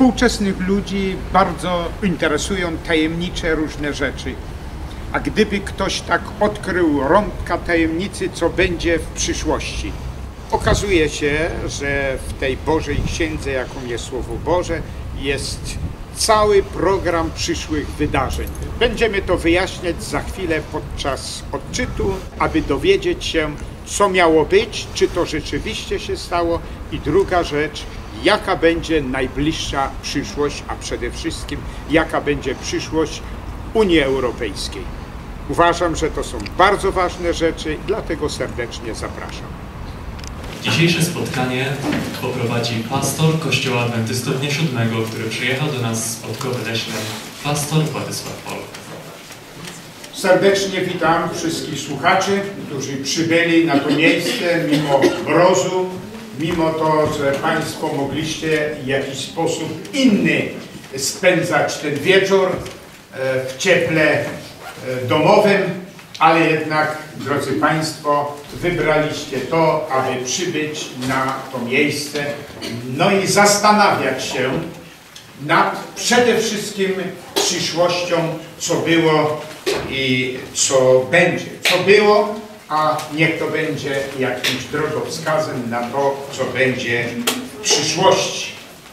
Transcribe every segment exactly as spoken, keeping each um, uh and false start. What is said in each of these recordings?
Współczesnych ludzi bardzo interesują tajemnicze różne rzeczy. A gdyby ktoś tak odkrył rąbka tajemnicy, co będzie w przyszłości? Okazuje się, że w tej Bożej Księdze, jaką jest Słowo Boże, jest cały program przyszłych wydarzeń. Będziemy to wyjaśniać za chwilę podczas odczytu, aby dowiedzieć się, co miało być, czy to rzeczywiście się stało, i druga rzecz, jaka będzie najbliższa przyszłość, a przede wszystkim jaka będzie przyszłość Unii Europejskiej. Uważam, że to są bardzo ważne rzeczy, dlatego serdecznie zapraszam. Dzisiejsze spotkanie poprowadzi pastor Kościoła Adwentystów Dnia Siódmego, który przyjechał do nas z Podkowy Leśnej, pastor Władysław Polk. Serdecznie witam wszystkich słuchaczy, którzy przybyli na to miejsce mimo mrozu, mimo to, że Państwo mogliście w jakiś sposób inny spędzać ten wieczór w cieple domowym, ale jednak, drodzy Państwo, wybraliście to, aby przybyć na to miejsce, no i zastanawiać się nad przede wszystkim przyszłością, co było i co będzie. Co było, a niech to będzie jakimś drogowskazem na to, co będzie w przyszłości.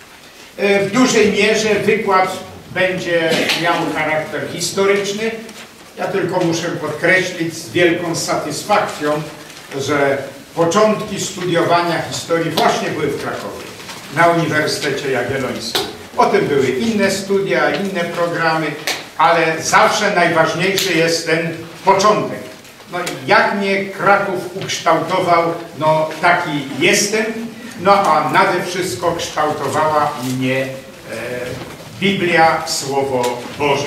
W dużej mierze wykład będzie miał charakter historyczny. Ja tylko muszę podkreślić z wielką satysfakcją, że początki studiowania historii właśnie były w Krakowie, na Uniwersytecie Jagiellońskim. Potem były inne studia, inne programy, ale zawsze najważniejszy jest ten początek. No jak mnie Kraków ukształtował, no taki jestem, no a nade wszystko kształtowała mnie e, Biblia, Słowo Boże.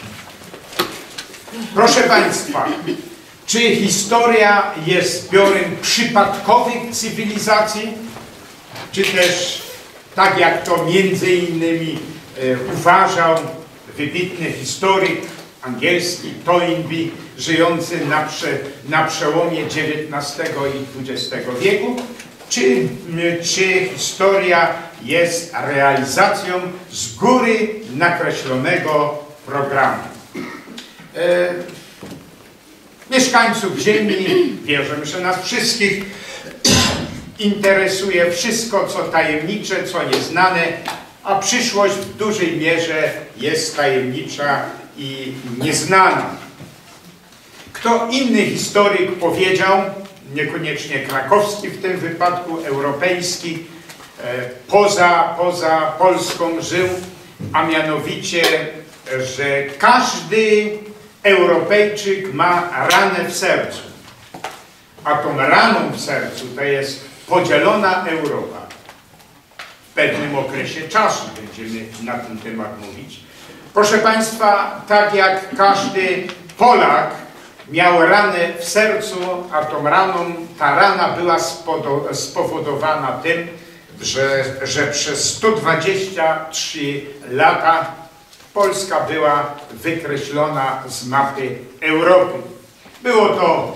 Proszę Państwa, czy historia jest zbiorem przypadkowych cywilizacji, czy też, tak jak to między innymi e, uważał wybitny historyk angielski Toynbee, żyjący na, prze, na przełomie dziewiętnastego i dwudziestego wieku, czy, czy historia jest realizacją z góry nakreślonego programu. E, mieszkańców Ziemi, wierzę, że nas wszystkich interesuje wszystko, co tajemnicze, co nieznane, a przyszłość w dużej mierze jest tajemnicza i nieznana. Kto inny historyk powiedział, niekoniecznie krakowski w tym wypadku, europejski, e, poza, poza Polską żył, a mianowicie, że każdy Europejczyk ma ranę w sercu, a tą raną w sercu to jest podzielona Europa. W pewnym okresie czasu będziemy na ten temat mówić. Proszę Państwa, tak jak każdy Polak miał ranę w sercu, a tą raną, ta rana była spowodowana tym, że, że przez sto dwadzieścia trzy lata Polska była wykreślona z mapy Europy. Było to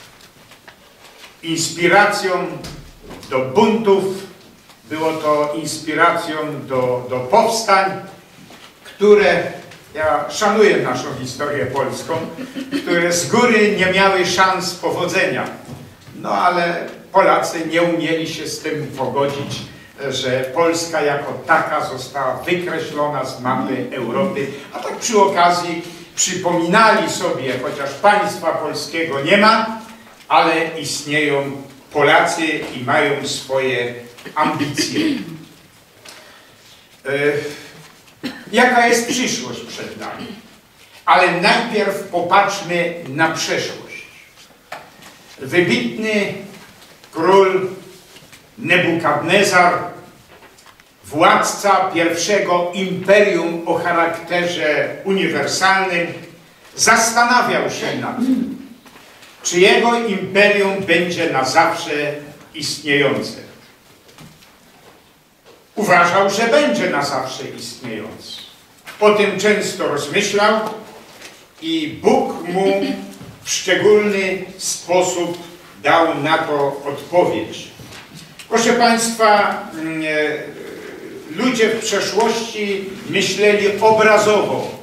inspiracją do buntów, było to inspiracją do, do powstań, które, ja szanuję naszą historię polską, które z góry nie miały szans powodzenia. No ale Polacy nie umieli się z tym pogodzić, że Polska jako taka została wykreślona z mapy Europy, a tak przy okazji przypominali sobie, chociaż państwa polskiego nie ma, ale istnieją Polacy i mają swoje ambicje. Jaka jest przyszłość przed nami? Ale najpierw popatrzmy na przeszłość. Wybitny król Nebukadnezar, władca pierwszego imperium o charakterze uniwersalnym, zastanawiał się nad tym, czy jego imperium będzie na zawsze istniejące. Uważał, że będzie na zawsze istniejący. O tym często rozmyślał i Bóg mu w szczególny sposób dał na to odpowiedź. Proszę Państwa, ludzie w przeszłości myśleli obrazowo.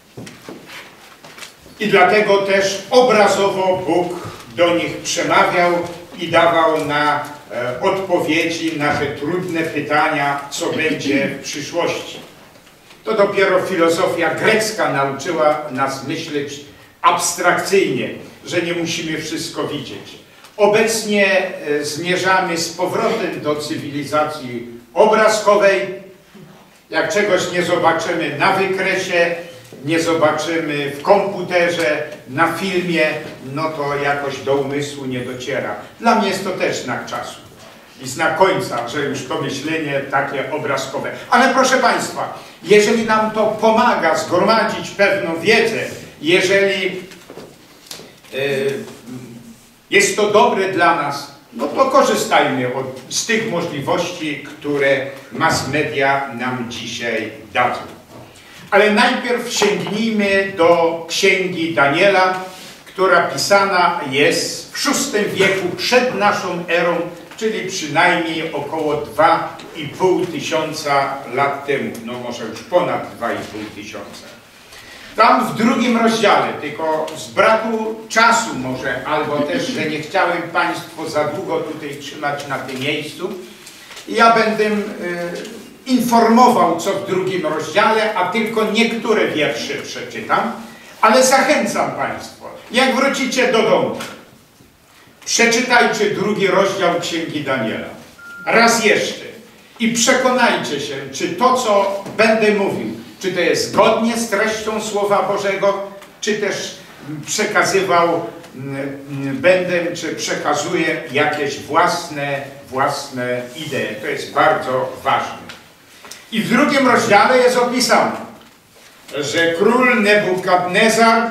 I dlatego też obrazowo Bóg do nich przemawiał i dawał na e, odpowiedzi na te trudne pytania, co będzie w przyszłości. To dopiero filozofia grecka nauczyła nas myśleć abstrakcyjnie, że nie musimy wszystko widzieć. Obecnie e, zmierzamy z powrotem do cywilizacji obrazkowej. Jak czegoś nie zobaczymy na wykresie, nie zobaczymy w komputerze, na filmie, no to jakoś do umysłu nie dociera. Dla mnie jest to też znak czasu i znak końca, że już to myślenie takie obrazkowe. Ale proszę Państwa, jeżeli nam to pomaga zgromadzić pewną wiedzę, jeżeli yy, jest to dobre dla nas, no to korzystajmy od, z tych możliwości, które mass media nam dzisiaj dadzą. Ale najpierw sięgnijmy do Księgi Daniela, która pisana jest w szóstym wieku przed naszą erą, czyli przynajmniej około dwa i pół tysiąca lat temu, no może już ponad dwa i pół tysiąca. Tam w drugim rozdziale, tylko z braku czasu może, albo też, że nie chciałem Państwo za długo tutaj trzymać na tym miejscu, ja będę y, informował, co w drugim rozdziale, a tylko niektóre wiersze przeczytam, ale zachęcam Państwa, jak wrócicie do domu, przeczytajcie drugi rozdział Księgi Daniela. Raz jeszcze. I przekonajcie się, czy to, co będę mówił, czy to jest zgodnie z treścią Słowa Bożego, czy też przekazywał, będę, czy przekazuję jakieś własne, własne idee. To jest bardzo ważne. I w drugim rozdziale jest opisane, że król Nebukadnezar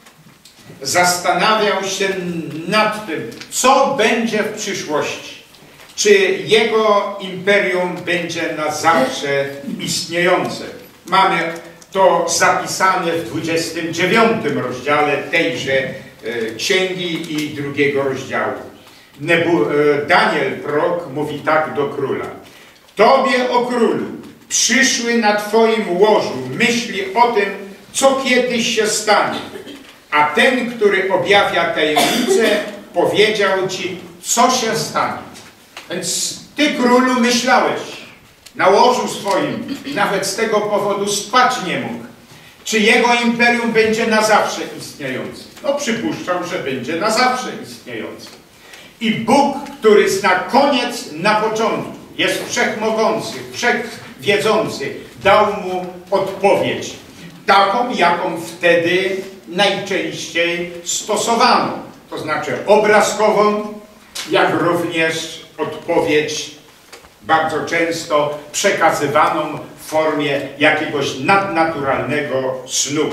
zastanawiał się nad tym, co będzie w przyszłości. Czy jego imperium będzie na zawsze istniejące. Mamy to zapisane w dwudziestym dziewiątym rozdziale tejże e, księgi i drugiego rozdziału. Nebu, e, Daniel prorok mówi tak do króla. Tobie, o królu, przyszły na twoim łożu myśli o tym, co kiedyś się stanie. A ten, który objawia tajemnicę, powiedział ci, co się stanie. Więc ty, królu, myślałeś na łożu swoim, nawet z tego powodu spać nie mógł, czy jego imperium będzie na zawsze istniejące. No przypuszczam, że będzie na zawsze istniejące. I Bóg, który zna koniec na początku, jest wszechmogący, wszechwiedzący, dał mu odpowiedź. Taką, jaką wtedy najczęściej stosowano. To znaczy obrazkową, jak również odpowiedź bardzo często przekazywaną w formie jakiegoś nadnaturalnego snu.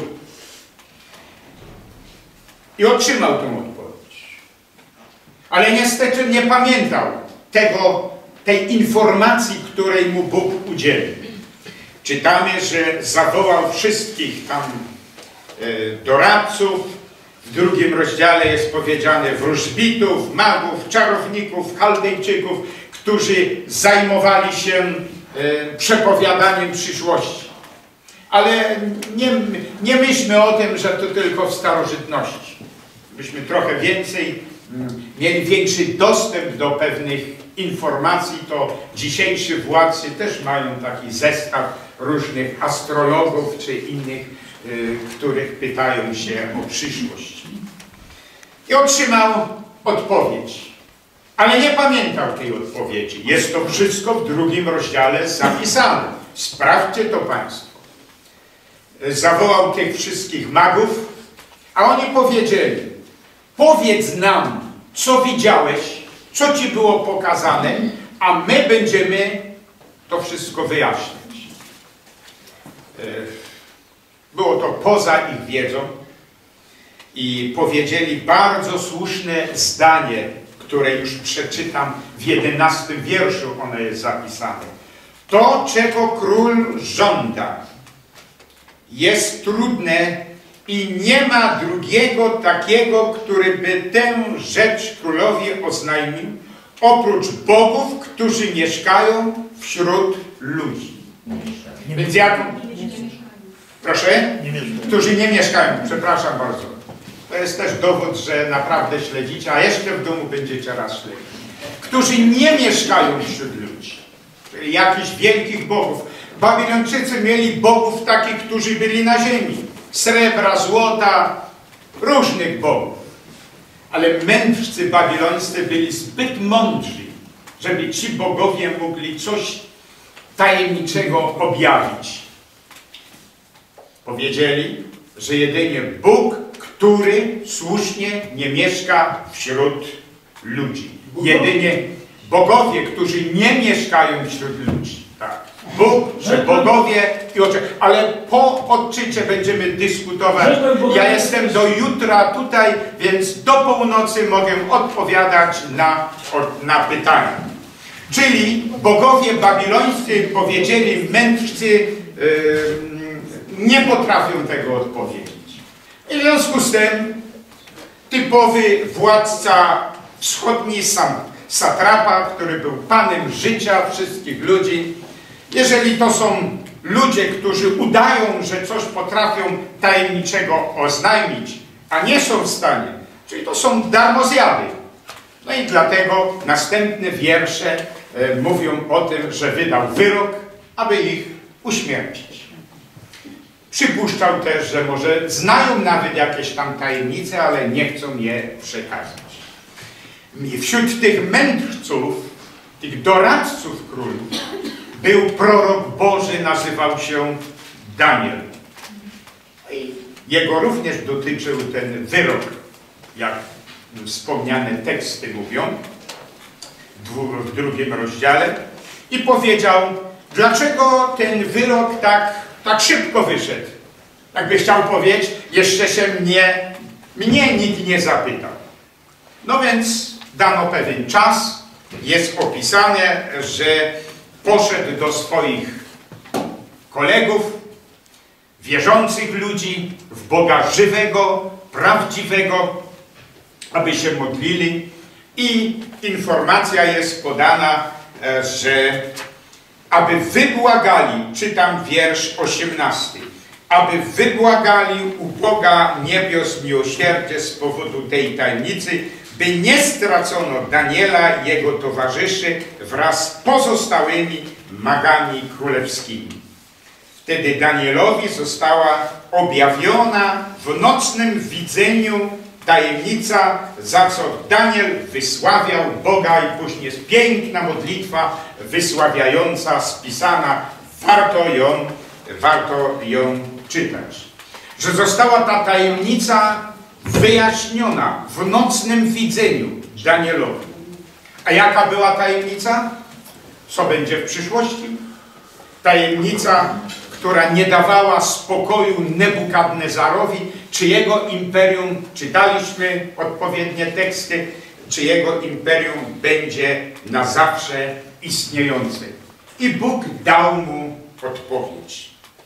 I otrzymał tę odpowiedź. Ale niestety nie pamiętał tego, tej informacji, której mu Bóg udzielił. Czytamy, że zawołał wszystkich tam y, doradców. W drugim rozdziale jest powiedziane wróżbitów, magów, czarowników, chaldejczyków, którzy zajmowali się y, przepowiadaniem przyszłości. Ale nie, nie myślmy o tym, że to tylko w starożytności. Byśmy trochę więcej y, mieli większy dostęp do pewnych informacji, to dzisiejsi władcy też mają taki zestaw różnych astrologów czy innych, y, których pytają się o przyszłość. I otrzymał odpowiedź. Ale nie pamiętał tej odpowiedzi. Jest to wszystko w drugim rozdziale zapisane. Sprawdźcie to Państwo. Zawołał tych wszystkich magów, a oni powiedzieli, powiedz nam, co widziałeś, co ci było pokazane, a my będziemy to wszystko wyjaśniać. Było to poza ich wiedzą i powiedzieli bardzo słuszne zdanie, które już przeczytam w jedenastym wierszu, ono jest zapisane. To, czego król żąda, jest trudne i nie ma drugiego takiego, który by tę rzecz królowi oznajmił, oprócz bogów, którzy mieszkają wśród ludzi. Więc jak... Proszę? Którzy nie mieszkają, przepraszam bardzo. To jest też dowód, że naprawdę śledzicie, a jeszcze w domu będziecie raz śledzić. Którzy nie mieszkają wśród ludzi, czyli jakichś wielkich bogów. Babilończycy mieli bogów takich, którzy byli na ziemi. Srebra, złota, różnych bogów. Ale mędrcy babilońscy byli zbyt mądrzy, żeby ci bogowie mogli coś tajemniczego objawić. Powiedzieli, że jedynie Bóg, który słusznie nie mieszka wśród ludzi. Jedynie bogowie, którzy nie mieszkają wśród ludzi. Tak. Bóg, że bogowie i oczy. Ale po odczycie będziemy dyskutować. Ja jestem do jutra tutaj, więc do północy mogę odpowiadać na, na pytania. Czyli bogowie babilońscy powiedzieli, mędrcy yy, nie potrafią tego odpowiedzieć. I w związku z tym typowy władca wschodni, sam satrapa, który był panem życia wszystkich ludzi, jeżeli to są ludzie, którzy udają, że coś potrafią tajemniczego oznajmić, a nie są w stanie, czyli to są darmozjady. No i dlatego następne wiersze e, mówią o tym, że wydał wyrok, aby ich uśmiercić. Przypuszczał też, że może znają nawet jakieś tam tajemnice, ale nie chcą je przekazać. I wśród tych mędrców, tych doradców królów, był prorok Boży, nazywał się Daniel. I jego również dotyczył ten wyrok, jak wspomniane teksty mówią, w drugim rozdziale. I powiedział, dlaczego ten wyrok tak, tak szybko wyszedł. Jakby chciał powiedzieć, jeszcze się mnie, mnie nikt nie zapytał. No więc dano pewien czas, jest opisane, że poszedł do swoich kolegów, wierzących ludzi, w Boga żywego, prawdziwego, aby się modlili. I informacja jest podana, że aby wybłagali, czytam wiersz osiemnasty, aby wybłagali u Boga niebios miłosierdzie z powodu tej tajemnicy, by nie stracono Daniela i jego towarzyszy wraz z pozostałymi magami królewskimi. Wtedy Danielowi została objawiona w nocnym widzeniu tajemnica, za co Daniel wysławiał Boga i później jest piękna modlitwa wysławiająca, spisana. Warto ją, warto ją czytać. Że została ta tajemnica wyjaśniona w nocnym widzeniu Danielowi. A jaka była tajemnica? Co będzie w przyszłości? Tajemnica, która nie dawała spokoju Nebukadnezarowi, czy jego imperium, czytaliśmy odpowiednie teksty, czy jego imperium będzie na zawsze istniejące. I Bóg dał mu odpowiedź.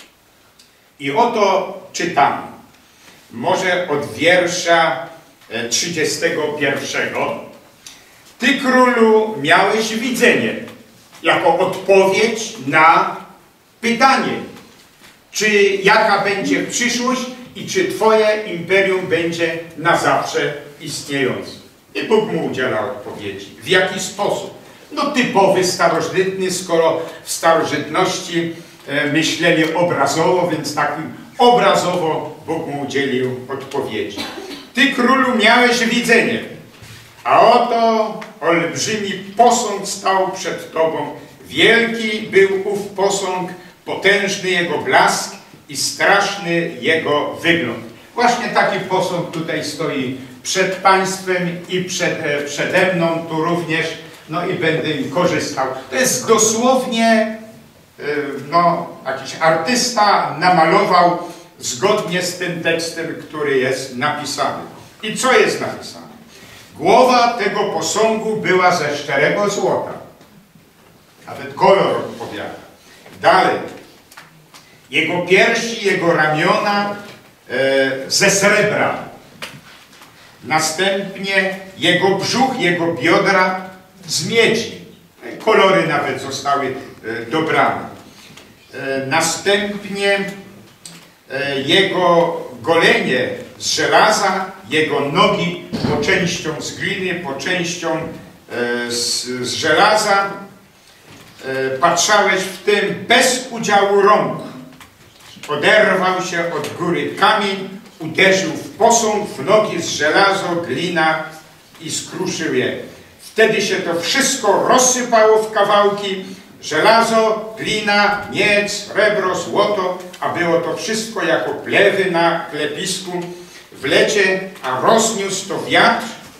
I oto czytamy. Może od wiersza trzydziestego pierwszego. Ty, królu, miałeś widzenie jako odpowiedź na pytanie, czy jaka będzie przyszłość i czy twoje imperium będzie na zawsze istniejące. I Bóg mu udziela odpowiedzi. W jaki sposób? No typowy starożytny, skoro w starożytności e, myśleli obrazowo, więc takim obrazowo Bóg mu udzielił odpowiedzi. Ty, królu, miałeś widzenie, a oto olbrzymi posąg stał przed tobą. Wielki był ów posąg, potężny jego blask i straszny jego wygląd. Właśnie taki posąg tutaj stoi przed państwem i przed, przede mną tu również, no i będę korzystał. To jest dosłownie, no, jakiś artysta namalował zgodnie z tym tekstem, który jest napisany. I co jest napisane? Głowa tego posągu była ze szczerego złota. Nawet kolor odpowiada. Dalej. Jego piersi, jego ramiona e, ze srebra. Następnie jego brzuch, jego biodra z miedzi. Kolory nawet zostały e, dobrane. następnie jego golenie z żelaza, jego nogi po częścią z gliny, po częścią z, z żelaza. Patrzałeś w tym bez udziału rąk. Oderwał się od góry kamień, uderzył w posąg, w nogi z żelazo, glina i skruszył je. Wtedy się to wszystko rozsypało w kawałki. Żelazo, glina, miedź, srebro, złoto, a było to wszystko jako plewy na klepisku w lecie, a rozniósł to wiatr,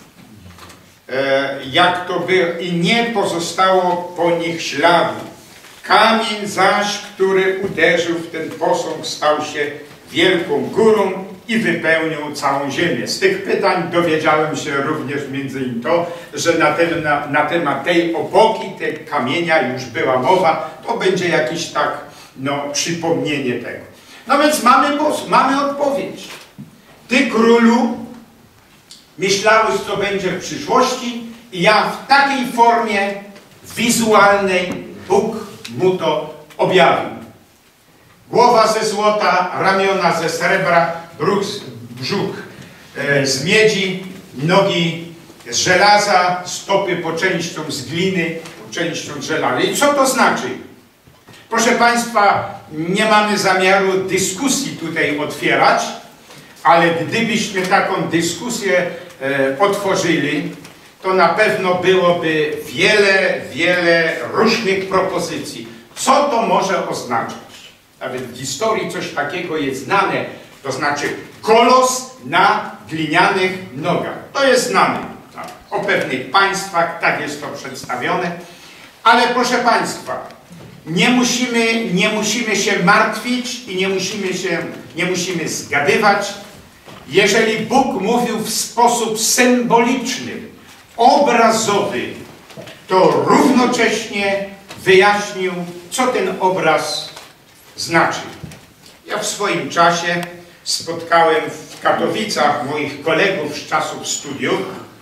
e, jak to było, i nie pozostało po nich śladu. Kamień zaś, który uderzył w ten posąg, stał się wielką górą i wypełnił całą ziemię. Z tych pytań dowiedziałem się również między innymi to, że na, ten, na, na temat tej opoki, tej kamienia już była mowa. To będzie jakieś tak, no, przypomnienie tego. No więc mamy, mamy odpowiedź. Ty, królu, myślałeś, co będzie w przyszłości, i ja w takiej formie wizualnej Bóg mu to objawił. Głowa ze złota, ramiona ze srebra, brzuch, brzuch e, z miedzi, nogi z żelaza, stopy po częścią z gliny, po częścią z żelaza. I co to znaczy? Proszę Państwa, nie mamy zamiaru dyskusji tutaj otwierać, ale gdybyśmy taką dyskusję e, otworzyli, to na pewno byłoby wiele, wiele różnych propozycji. Co to może oznaczać? Nawet w historii coś takiego jest znane, to znaczy kolos na glinianych nogach. To jest znane. Tak. O pewnych państwach tak jest to przedstawione. Ale proszę Państwa, nie musimy, nie musimy się martwić i nie musimy, się, nie musimy zgadywać. Jeżeli Bóg mówił w sposób symboliczny, obrazowy, to równocześnie wyjaśnił, co ten obraz znaczy. Ja w swoim czasie spotkałem w Katowicach moich kolegów z czasów studiów,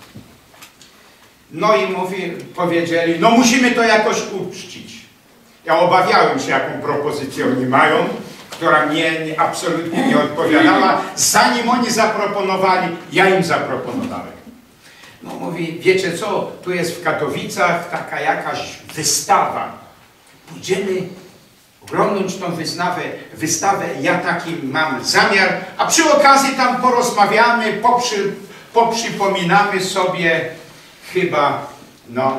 no i mówi, powiedzieli, no musimy to jakoś uczcić. Ja obawiałem się, jaką propozycję oni mają, która mnie nie, absolutnie nie odpowiadała. Zanim oni zaproponowali, ja im zaproponowałem. No mówi, wiecie co, tu jest w Katowicach taka jakaś wystawa. Pójdziemy oglądać tą wystawę, wystawę, ja taki mam zamiar, a przy okazji tam porozmawiamy, poprzy, poprzypominamy sobie chyba, no,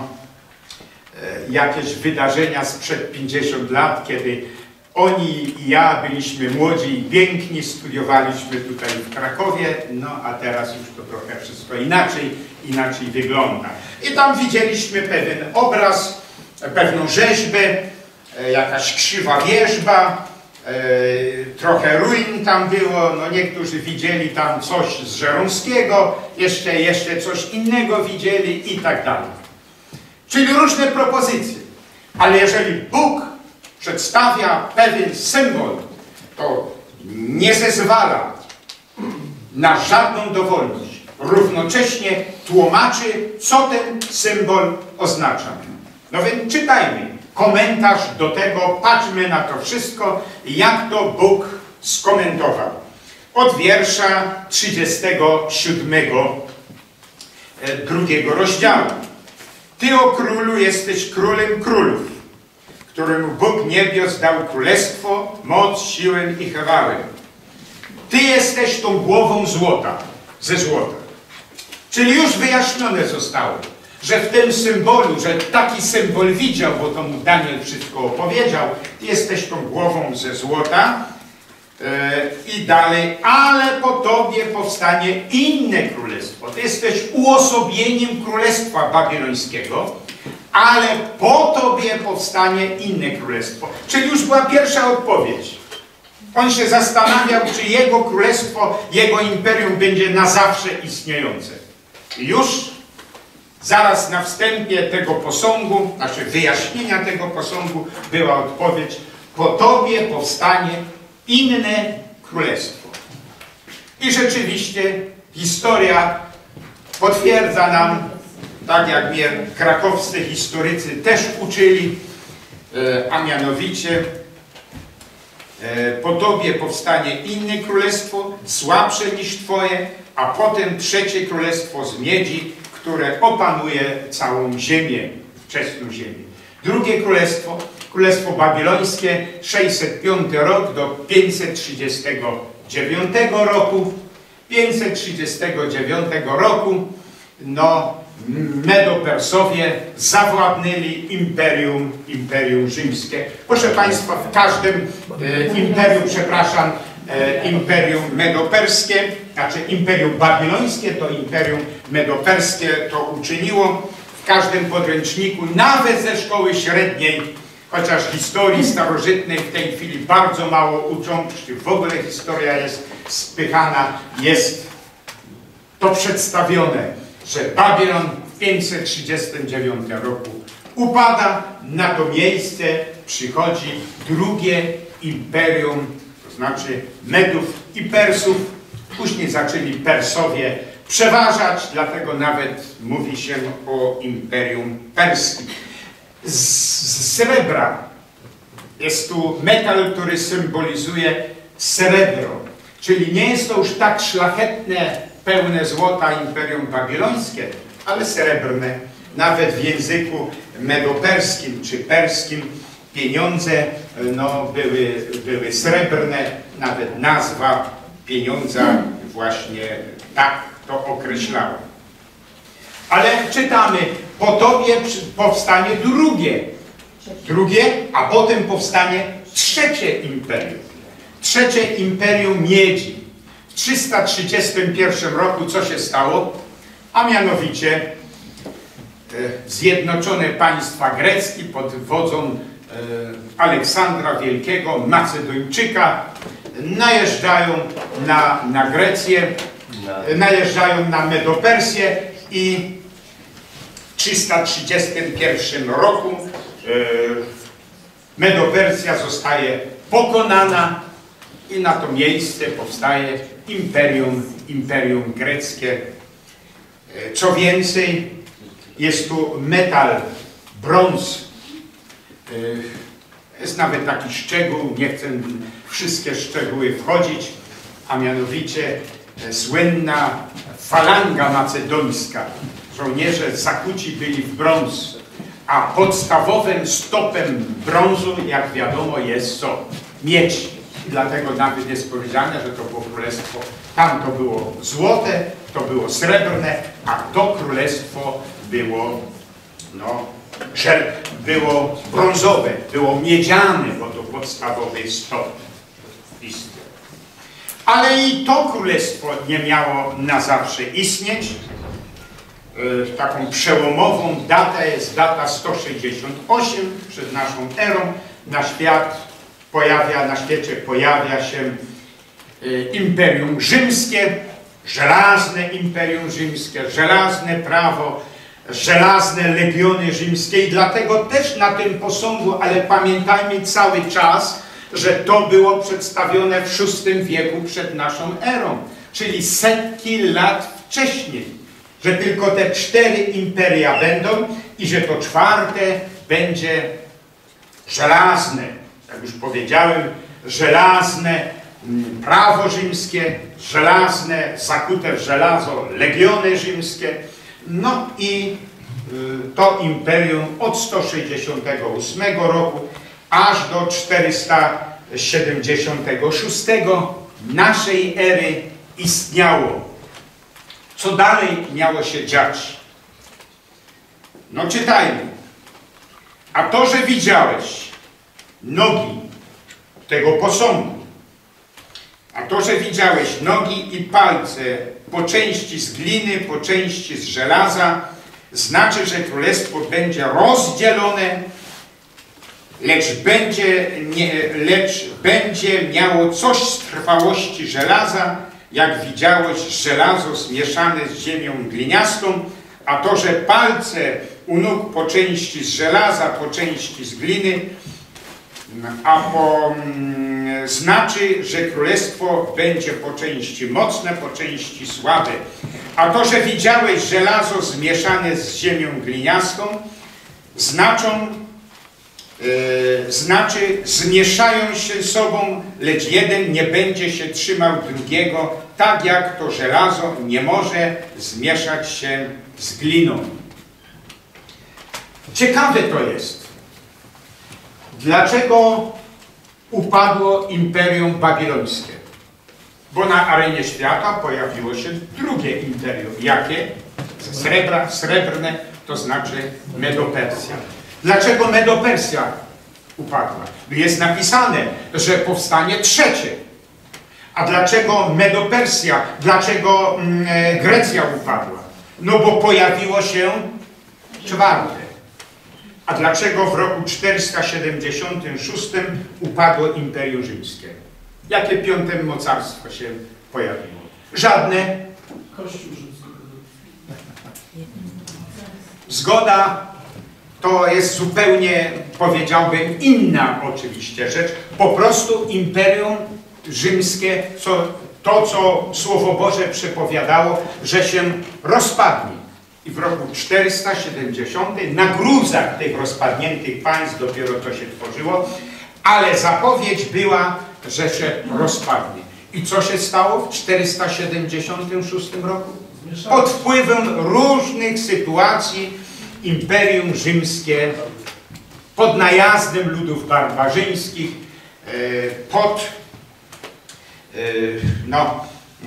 e, jakieś wydarzenia sprzed pięćdziesięciu lat, kiedy oni i ja byliśmy młodzi i piękni, studiowaliśmy tutaj w Krakowie, no a teraz już to trochę wszystko inaczej, inaczej wygląda. I tam widzieliśmy pewien obraz, pewną rzeźbę, jakaś krzywa wierzba, e, trochę ruin tam było, no niektórzy widzieli tam coś z Żeromskiego, jeszcze, jeszcze coś innego widzieli i tak dalej. Czyli różne propozycje. Ale jeżeli Bóg przedstawia pewien symbol, to nie zezwala na żadną dowolność. Równocześnie tłumaczy, co ten symbol oznacza. No więc czytajmy komentarz do tego, patrzmy na to wszystko, jak to Bóg skomentował. Od wiersza trzydziestego siódmego drugiego rozdziału. Ty, o królu, jesteś królem królów, któremu Bóg niebios dał królestwo, moc, siłę i chwałę. Ty jesteś tą głową złota, ze złota. Czyli już wyjaśnione zostało, że w tym symbolu, że taki symbol widział, bo to mu Daniel wszystko opowiedział, ty jesteś tą głową ze złota yy, i dalej, ale po tobie powstanie inne królestwo. Ty jesteś uosobieniem królestwa babilońskiego, ale po tobie powstanie inne królestwo. Czyli już była pierwsza odpowiedź. On się zastanawiał, czy jego królestwo, jego imperium będzie na zawsze istniejące. I już zaraz na wstępie tego posągu, znaczy wyjaśnienia tego posągu, była odpowiedź: po tobie powstanie inne królestwo. I rzeczywiście historia potwierdza nam, tak jak mnie krakowscy historycy też uczyli, a mianowicie Po tobie powstanie inne królestwo, słabsze niż twoje, a potem trzecie królestwo z miedzi, które opanuje całą ziemię, wczesną ziemię. Drugie królestwo, królestwo babilońskie, sześćset piąty rok do pięćset trzydziestego dziewiątego roku. pięćset trzydziestego dziewiątego roku, no, Medo-Persowie zawładnęli imperium, imperium rzymskie. Proszę Państwa, w każdym e, imperium, przepraszam, e, imperium medoperskie, znaczy imperium babilońskie, to imperium medoperskie to uczyniło. W każdym podręczniku, nawet ze szkoły średniej, chociaż historii starożytnej w tej chwili bardzo mało uczą, w ogóle historia jest spychana, jest to przedstawione, że Babilon w pięćset trzydziestym dziewiątym roku upada, na to miejsce przychodzi drugie imperium, to znaczy Medów i Persów. Później zaczęli Persowie przeważać, dlatego nawet mówi się o imperium perskim. Z, z srebra jest tu metal, który symbolizuje srebro, czyli nie jest to już tak szlachetne, pełne złota imperium babilońskie, ale srebrne. Nawet w języku medoperskim czy perskim pieniądze no, były, były srebrne, nawet nazwa pieniądza właśnie tak to określała. Ale czytamy, po tobie powstanie drugie, drugie, a potem powstanie trzecie imperium. Trzecie imperium miedzi. W trzysta trzydziestym pierwszym roku co się stało? A mianowicie e, zjednoczone państwa greckie pod wodzą e, Aleksandra Wielkiego, Macedończyka, najeżdżają na, na Grecję, e, najeżdżają na Medopersję i w trzysta trzydziestym pierwszym roku e, Medopersja zostaje pokonana i na to miejsce powstaje imperium, imperium greckie. Co więcej, jest tu metal, brąz. Jest nawet taki szczegół, nie chcę w wszystkie szczegóły wchodzić, a mianowicie słynna falanga macedońska. Żołnierze zakuci byli w brąz, a podstawowym stopem brązu, jak wiadomo, jest co? Miedź. I dlatego nawet jest powiedziane, że to było królestwo, tam to było złote, to było srebrne, a to królestwo było, no, żel, było brązowe, było miedziane, bo to podstawowy stop istniał. Ale i to królestwo nie miało na zawsze istnieć. Yy, taką przełomową datą jest data sto sześćdziesiąt osiem przed naszą erą. Na świat pojawia, na świecie pojawia się y, Imperium Rzymskie, żelazne Imperium Rzymskie, żelazne prawo, żelazne legiony rzymskie i dlatego też na tym posągu, ale pamiętajmy cały czas, że to było przedstawione w szóstym wieku przed naszą erą, czyli setki lat wcześniej, że tylko te cztery imperia będą i że to czwarte będzie żelazne. Jak już powiedziałem, żelazne prawo rzymskie, żelazne, zakute w żelazo legiony rzymskie, no i y, to imperium od sto sześćdziesiątego ósmego roku aż do czterysta siedemdziesiątego szóstego naszej ery istniało. Co dalej miało się dziać? No czytajmy. A to, że widziałeś nogi tego posągu, a to, że widziałeś nogi i palce po części z gliny, po części z żelaza, znaczy, że królestwo będzie rozdzielone, lecz będzie, nie, lecz będzie miało coś z trwałości żelaza, jak widziałeś żelazo zmieszane z ziemią gliniastą, a to, że palce u nóg po części z żelaza, po części z gliny, a po, mm, znaczy, że królestwo będzie po części mocne, po części słabe. A to, że widziałeś żelazo zmieszane z ziemią gliniastą, znaczą Yy, znaczy zmieszają się sobą, lecz jeden nie będzie się trzymał drugiego, tak jak to żelazo nie może zmieszać się z gliną. Ciekawe to jest. Dlaczego upadło Imperium Babilońskie? Bo na arenie świata pojawiło się drugie imperium. Jakie? Srebra, srebrne, to znaczy Medopersja. Dlaczego Medopersja upadła? Jest napisane, że powstanie trzecie. A dlaczego Medopersja? Dlaczego mm, Grecja upadła? No bo pojawiło się czwarte. A dlaczego w roku czterysta siedemdziesiątym szóstym upadło Imperium Rzymskie? Jakie piąte mocarstwo się pojawiło? Żadne. Kościół rzymski. Zgoda to jest zupełnie, powiedziałbym, inna oczywiście rzecz. Po prostu Imperium Rzymskie, co, to co Słowo Boże przepowiadało, że się rozpadnie. I w roku czterysta siedemdziesiątym na gruzach tych rozpadniętych państw dopiero to się tworzyło, ale zapowiedź była, że się rozpadnie. I co się stało w czterysta siedemdziesiątym szóstym roku? Pod wpływem różnych sytuacji Imperium Rzymskie, pod najazdem ludów barbarzyńskich, pod no,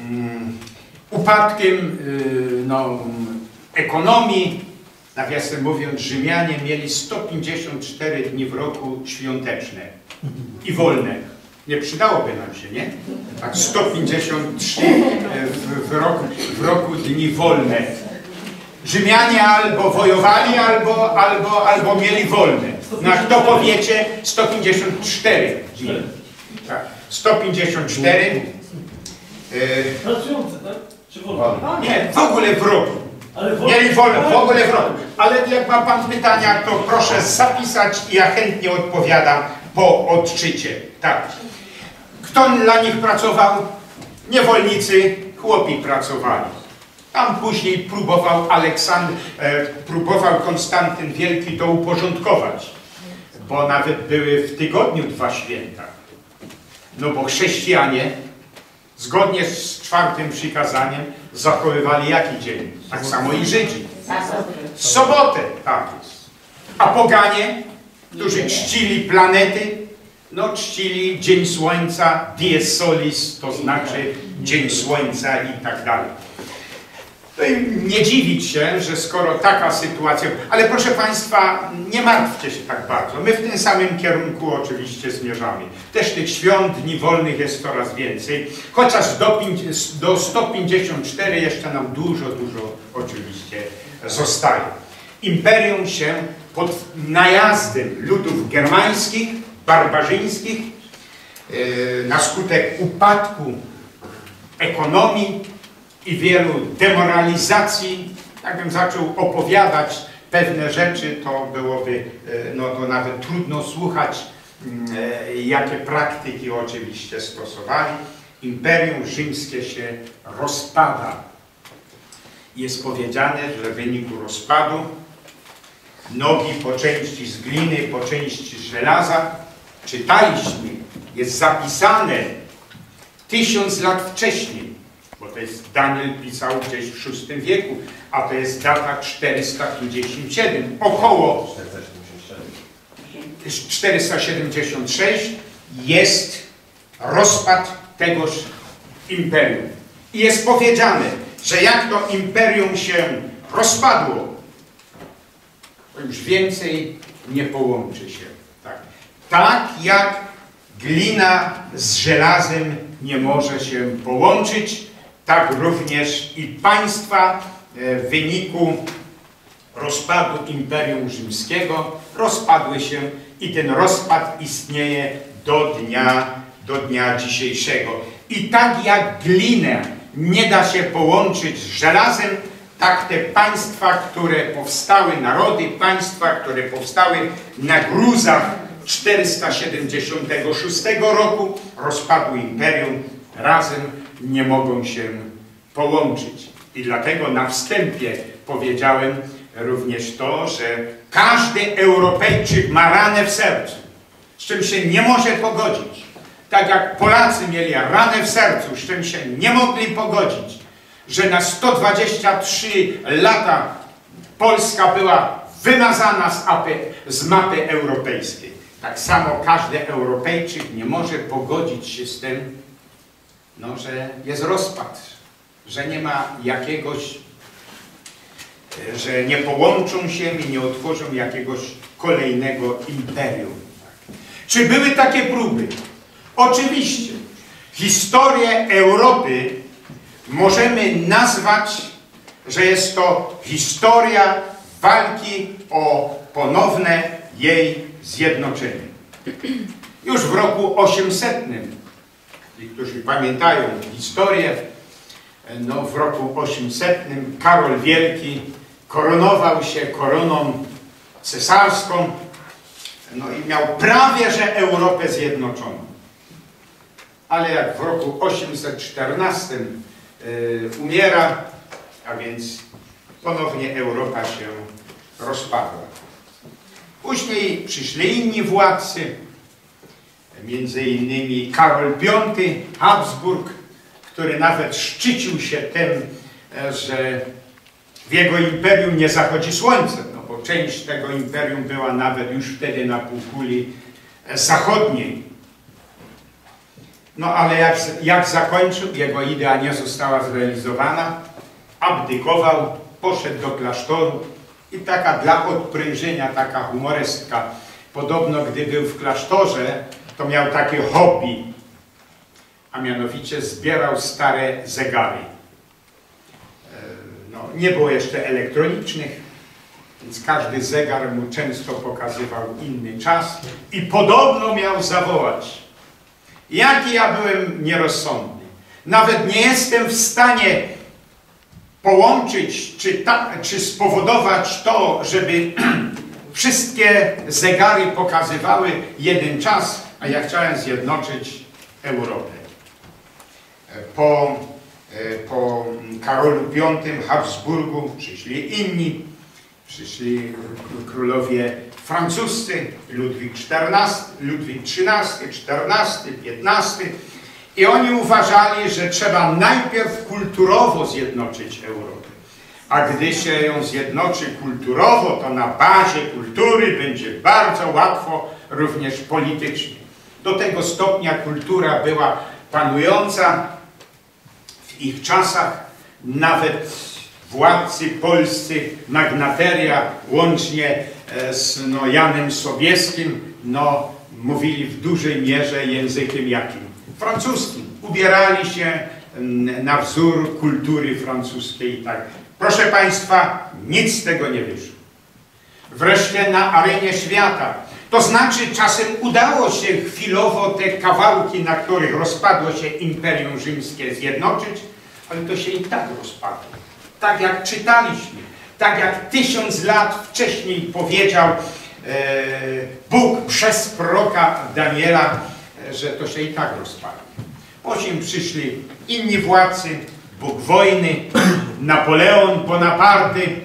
upadkiem no, ekonomii, nawiasem mówiąc, Rzymianie mieli sto pięćdziesiąt cztery dni w roku świąteczne i wolne. Nie przydałoby nam się, nie? Tak, sto pięćdziesiąt trzy w, w, roku, w roku dni wolne. Rzymianie albo wojowali, albo, albo, albo mieli wolne. No a kto powiecie? sto pięćdziesiąt cztery dni. Tak, sto pięćdziesiąt cztery. Pracujące, tak? Czy wolne? Nie, w ogóle w roku. Ale wolne. Mieli wolne, w ogóle w roku. Ale jak ma pan pytania, to proszę zapisać i ja chętnie odpowiadam po odczycie. Tak. Kto dla nich pracował? Niewolnicy, chłopi pracowali. Tam później próbował Aleksandr, e, próbował Konstantyn Wielki to uporządkować, bo nawet były w tygodniu dwa święta. No bo chrześcijanie, zgodnie z czwartym przykazaniem, zachowywali jaki dzień? Tak samo i Żydzi. Sobotę, tak jest. A poganie, którzy czcili planety, no czcili dzień słońca, dies solis, to znaczy dzień słońca i tak dalej. No i nie dziwić się, że skoro taka sytuacja... Ale proszę Państwa, nie martwcie się tak bardzo. My w tym samym kierunku oczywiście zmierzamy. Też tych świąt, dni wolnych jest coraz więcej. Chociaż do, do sto pięćdziesiąt cztery jeszcze nam dużo, dużo oczywiście zostaje. Imperium się pod najazdem ludów germańskich, barbarzyńskich, yy, na skutek upadku ekonomii i wielu demoralizacji, jakbym zaczął opowiadać pewne rzeczy, to byłoby, no to nawet trudno słuchać, jakie praktyki oczywiście stosowali. Imperium Rzymskie się rozpada. Jest powiedziane, że w wyniku rozpadu nogi po części z gliny, po części z żelaza, czytaliśmy, jest zapisane tysiąc lat wcześniej, bo to jest Daniel pisał gdzieś w szóstym wieku, a to jest data czterysta pięćdziesiąt siedem, około czterysta siedemdziesiąt sześć jest rozpad tegoż imperium. I jest powiedziane, że jak to imperium się rozpadło, to już więcej nie połączy się. Tak, tak jak glina z żelazem nie może się połączyć, tak również i państwa w wyniku rozpadu Imperium Rzymskiego rozpadły się i ten rozpad istnieje do dnia, do dnia dzisiejszego. I tak jak glinę nie da się połączyć z żelazem, tak te państwa, które powstały, narody, państwa, które powstały na gruzach czterysta siedemdziesiątego szóstego roku rozpadu imperium, razem nie mogą się połączyć. I dlatego na wstępie powiedziałem również to, że Każdy Europejczyk ma ranę w sercu, z czym się nie może pogodzić. Tak jak Polacy mieli ranę w sercu, z czym się nie mogli pogodzić, że na sto dwadzieścia trzy lata Polska była wymazana z, apy, z mapy europejskiej. Tak samo każdy Europejczyk nie może pogodzić się z tym, no, że jest rozpad, że nie ma jakiegoś, że nie połączą się i nie otworzą jakiegoś kolejnego imperium. Czy były takie próby? Oczywiście. Historię Europy możemy nazwać, że jest to historia walki o ponowne jej zjednoczenie. Już w roku osiemsetnym, ci, którzy pamiętają historię, no w roku osiemsetnym Karol Wielki koronował się koroną cesarską, no i miał prawie że Europę zjednoczoną. Ale jak w roku osiemset czternastym yy, umiera, a więc ponownie Europa się rozpadła. Później przyszli inni władcy, między innymi Karol Piąty Habsburg, który nawet szczycił się tym, że w jego imperium nie zachodzi słońce, no bo część tego imperium była nawet już wtedy na półkuli zachodniej. No ale jak, jak zakończył, jego idea nie została zrealizowana, abdykował, poszedł do klasztoru i taka dla odprężenia, taka humorestka. Podobno gdy był w klasztorze, to miał takie hobby, a mianowicie zbierał stare zegary. No, nie było jeszcze elektronicznych, więc każdy zegar mu często pokazywał inny czas i podobno miał zawołać: jaki ja byłem nierozsądny. Nawet nie jestem w stanie połączyć, czy, ta, czy spowodować to, żeby wszystkie zegary pokazywały jeden czas, a ja chciałem zjednoczyć Europę. Po, po Karolu Piątym Habsburgu przyszli inni, przyszli królowie francuscy, Ludwik czternasty, Ludwik trzynasty, czternasty, piętnasty i oni uważali, że trzeba najpierw kulturowo zjednoczyć Europę. A gdy się ją zjednoczy kulturowo, to na bazie kultury będzie bardzo łatwo również politycznie. Do tego stopnia kultura była panująca w ich czasach. Nawet władcy polscy, magnateria, łącznie z no, Janem Sobieskim, no, mówili w dużej mierze językiem jakim? Francuskim. Ubierali się na wzór kultury francuskiej i tak. Proszę Państwa, nic z tego nie wyszło. Wreszcie na arenie świata. To znaczy czasem udało się chwilowo te kawałki, na których rozpadło się Imperium Rzymskie, zjednoczyć, ale to się i tak rozpadło. Tak jak czytaliśmy, tak jak tysiąc lat wcześniej powiedział e, Bóg przez proroka Daniela, e, że to się i tak rozpadło. Później przyszli inni władcy, Bóg wojny, Napoleon Bonaparte, e,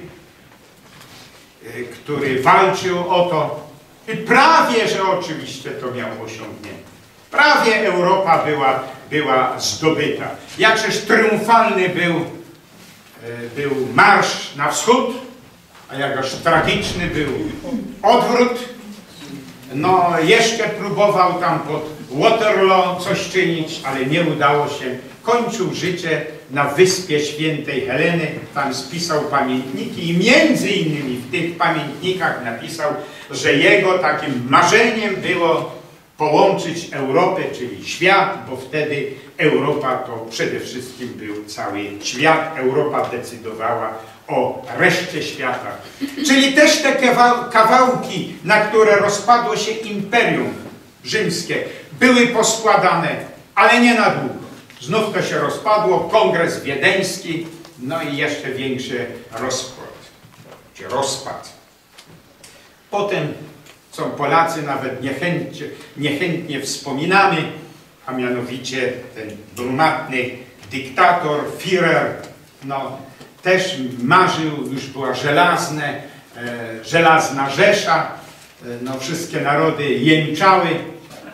który walczył o to i prawie, że oczywiście to miał osiągnięte. Prawie Europa była, była zdobyta. Jakżeż triumfalny był był marsz na wschód, a jakże tragiczny był odwrót. No jeszcze próbował tam pod Waterloo coś czynić, ale nie udało się. Kończył życie na Wyspie Świętej Heleny, tam spisał pamiętniki i między innymi w tych pamiętnikach napisał, że jego takim marzeniem było połączyć Europę, czyli świat, bo wtedy Europa to przede wszystkim był cały świat. Europa decydowała o reszcie świata. Czyli też te kawałki, na które rozpadło się Imperium Rzymskie, były poskładane, ale nie na długo. Znów to się rozpadło, Kongres Wiedeński, no i jeszcze większy rozkład, czy rozpad. Potem, co Polacy nawet niechętnie, niechętnie wspominamy, a mianowicie ten brunatny dyktator, Führer, no, też marzył, już było żelazne, e, żelazna Rzesza, e, no wszystkie narody jęczały. E,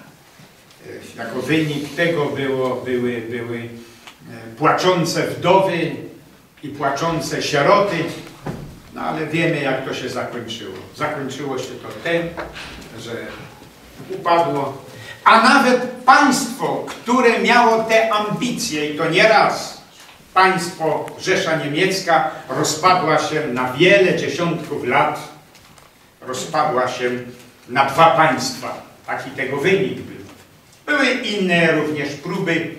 jako wynik tego było, były, były e, płaczące wdowy i płaczące sieroty. No ale wiemy, jak to się zakończyło. Zakończyło się to tym, że upadło. A nawet państwo, które miało te ambicje, i to nie raz, państwo Rzesza Niemiecka rozpadła się na wiele dziesiątków lat, rozpadła się na dwa państwa. Taki tego wynik był. Były inne również próby,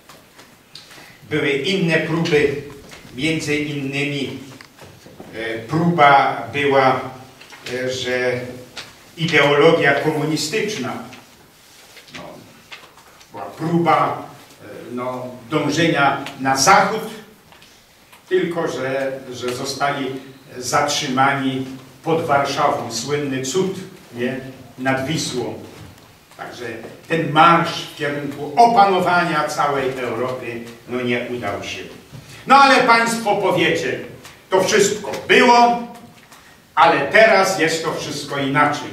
były inne próby, między innymi e, próba była, e, że ideologia komunistyczna, no, była próba e, no, dążenia na zachód, tylko że, że zostali zatrzymani pod Warszawą, słynny cud, nie? Nad Wisłą. Także ten marsz w kierunku opanowania całej Europy no nie udał się. No ale Państwo powiecie, to wszystko było, ale teraz jest to wszystko inaczej.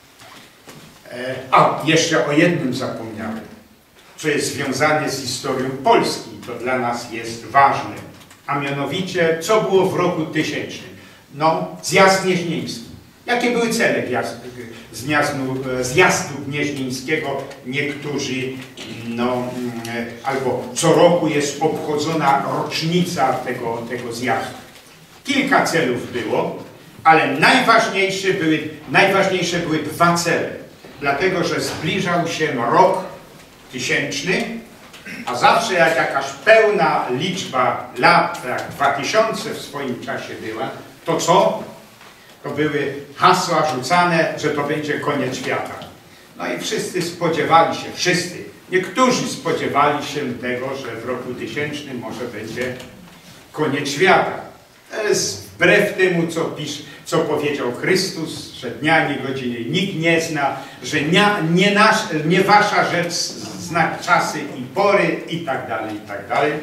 E, a, jeszcze o jednym zapomniałem, co jest związane z historią Polski, to dla nas jest ważne. A mianowicie, co było w roku tysięcznym? No, zjazd gnieźnieński. Jakie były cele zjazdu, zjazdu gnieźnieńskiego? Niektórzy, no, albo co roku jest obchodzona rocznica tego, tego zjazdu. Kilka celów było, ale najważniejsze były, najważniejsze były dwa cele. Dlatego, że zbliżał się rok tysięczny, a zawsze jak jakaś pełna liczba lat, jak dwa tysiące w swoim czasie była, to co? To były hasła rzucane, że to będzie koniec świata. No i wszyscy spodziewali się, wszyscy, niektórzy spodziewali się tego, że w roku tysięcznym może będzie koniec świata. To jest wbrew temu, co, pisz, co powiedział Chrystus, że dnia ani godziny nikt nie zna, że nie, nie, nasz, nie wasza rzecz znać czasy i pory i tak dalej, i tak dalej.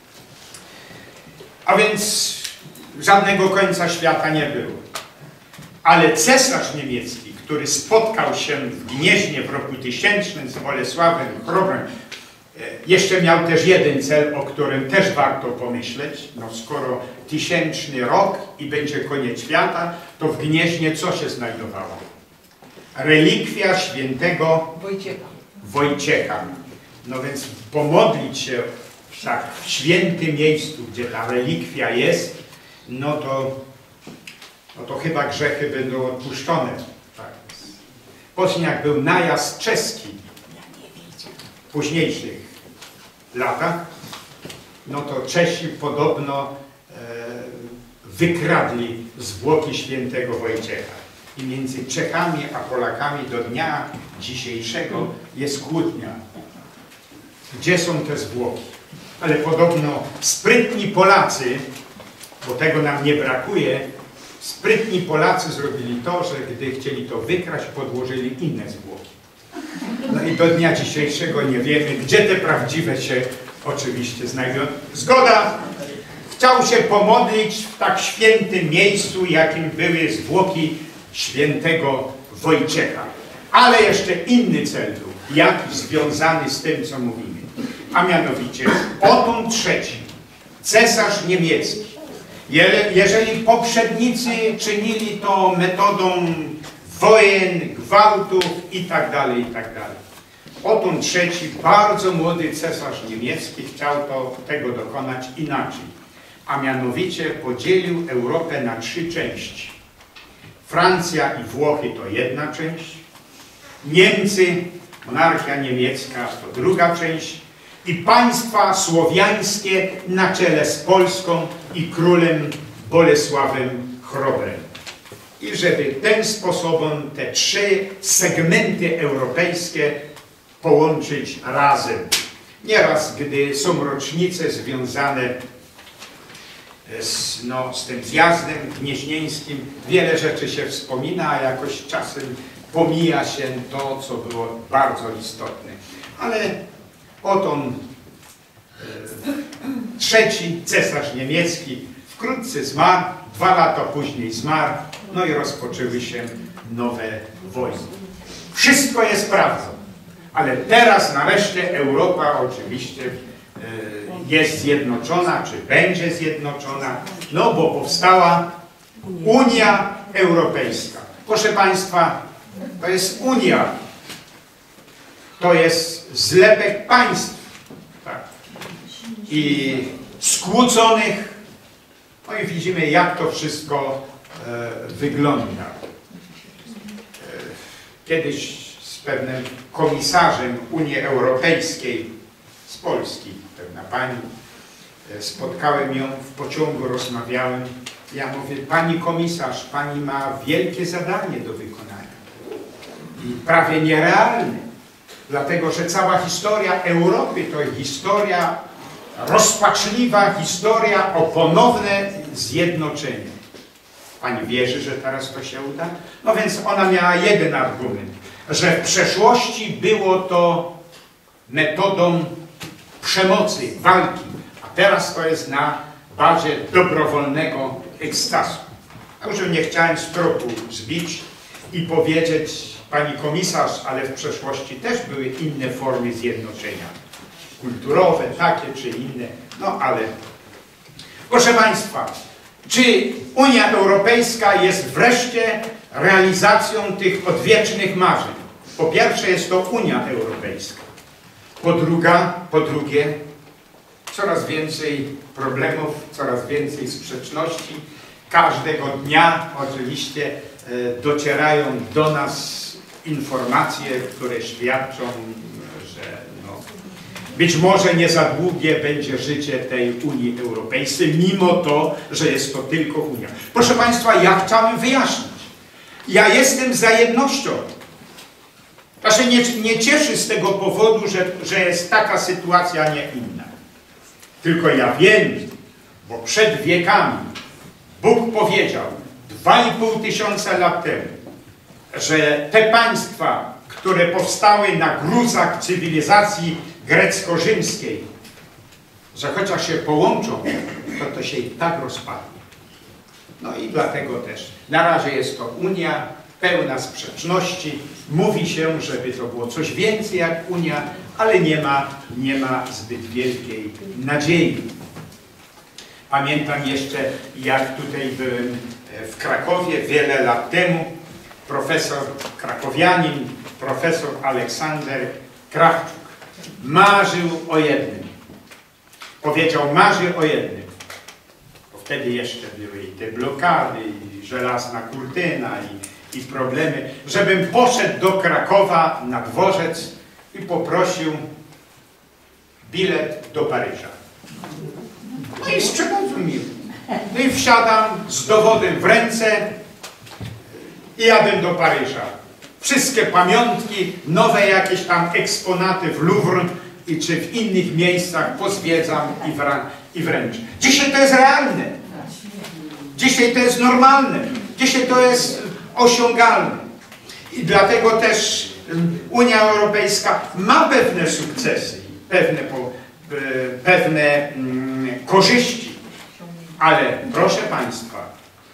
A więc żadnego końca świata nie było. Ale cesarz niemiecki, który spotkał się w Gnieźnie w roku tysięcznym z Bolesławem Chrobrym, jeszcze miał też jeden cel, o którym też warto pomyśleć. No skoro tysięczny rok i będzie koniec świata, to w Gnieźnie co się znajdowało? Relikwia świętego Wojciecha. Wojciecha. No więc pomodlić się w tak świętym miejscu, gdzie ta relikwia jest, no to, no to chyba grzechy będą odpuszczone. Tak. Później jak był najazd czeski w późniejszych latach, no to Czesi podobno e, wykradli zwłoki świętego Wojciecha. I między Czechami a Polakami do dnia dzisiejszego jest kłótnia. Gdzie są te zwłoki? Ale podobno sprytni Polacy, bo tego nam nie brakuje, sprytni Polacy zrobili to, że gdy chcieli to wykraść, podłożyli inne zwłoki. No i do dnia dzisiejszego nie wiemy, gdzie te prawdziwe się oczywiście znajdują. Zgoda! Chciał się pomodlić w tak świętym miejscu, jakim były zwłoki świętego Wojciecha. Ale jeszcze inny cel był, jakiś związany z tym, co mówimy. A mianowicie Otton trzeci, cesarz niemiecki. Jeżeli poprzednicy czynili to metodą wojen, gwałtów i tak dalej, i tak dalej. Otton trzeci, bardzo młody cesarz niemiecki, chciał to, tego dokonać inaczej. A mianowicie podzielił Europę na trzy części. Francja i Włochy to jedna część, Niemcy, monarchia niemiecka to druga część i państwa słowiańskie na czele z Polską i królem Bolesławem Chrobrym. I żeby tym sposobem te trzy segmenty europejskie połączyć razem. Nieraz, gdy są rocznice związane z, no, z tym zjazdem gnieźnieńskim, wiele rzeczy się wspomina, a jakoś czasem pomija się to, co było bardzo istotne. Ale Otton trzeci, cesarz niemiecki, wkrótce zmarł, dwa lata później zmarł no i rozpoczęły się nowe wojny. Wszystko jest prawdą, ale teraz nareszcie Europa oczywiście jest zjednoczona, czy będzie zjednoczona, no bo powstała Unia Europejska. Proszę Państwa, to jest Unia, to jest zlepek państw, tak, i skłóconych, no i widzimy, jak to wszystko e, wygląda. E, kiedyś z pewnym komisarzem Unii Europejskiej z Polski, pewna pani, e, spotkałem ją w pociągu, rozmawiałem. Ja mówię, pani komisarz, pani ma wielkie zadanie do wykonania i prawie nierealne, dlatego że cała historia Europy to historia rozpaczliwa, historia o ponowne zjednoczenie. Pani wierzy, że teraz to się uda? No więc ona miała jeden argument, że w przeszłości było to metodą przemocy, walki, a teraz to jest na bazie dobrowolnego ekstazu. Także nie chciałem z tropu zbić i powiedzieć, pani komisarz, ale w przeszłości też były inne formy zjednoczenia. Kulturowe, takie czy inne, no ale... Proszę Państwa, czy Unia Europejska jest wreszcie realizacją tych odwiecznych marzeń? Po pierwsze jest to Unia Europejska. Po, druga, po drugie, coraz więcej problemów, coraz więcej sprzeczności. Każdego dnia oczywiście e, docierają do nas informacje, które świadczą, że no, być może nie za długie będzie życie tej Unii Europejskiej, mimo to, że jest to tylko Unia. Proszę Państwa, ja chciałem wyjaśnić. Ja jestem za jednością. Ja się nie, nie cieszę z tego powodu, że, że jest taka sytuacja, a nie inna. Tylko ja wiem, bo przed wiekami Bóg powiedział dwa i pół tysiąca lat temu, że te państwa, które powstały na gruzach cywilizacji grecko-rzymskiej, że chociaż się połączą, to to się i tak rozpadnie. No i dlatego też na razie jest to Unia pełna sprzeczności. Mówi się, żeby to było coś więcej jak Unia, ale nie ma, nie ma zbyt wielkiej nadziei. Pamiętam jeszcze, jak tutaj byłem w Krakowie wiele lat temu, profesor krakowianin, profesor Aleksander Krawczuk marzył o jednym. Powiedział, marzy o jednym. Bo wtedy jeszcze były i te blokady, i żelazna kurtyna, i, i problemy. Żebym poszedł do Krakowa na dworzec i poprosił bilet do Paryża. No i sprzedadzą mi. No i wsiadam z dowodem w ręce i jadę do Paryża. Wszystkie pamiątki, nowe jakieś tam eksponaty w Louvre i czy w innych miejscach pozwiedzam i, wra i wręczę. Dzisiaj to jest realne. Dzisiaj to jest normalne. Dzisiaj to jest osiągalne. I dlatego też Unia Europejska ma pewne sukcesy, pewne, po, pewne mm, korzyści. Ale proszę Państwa,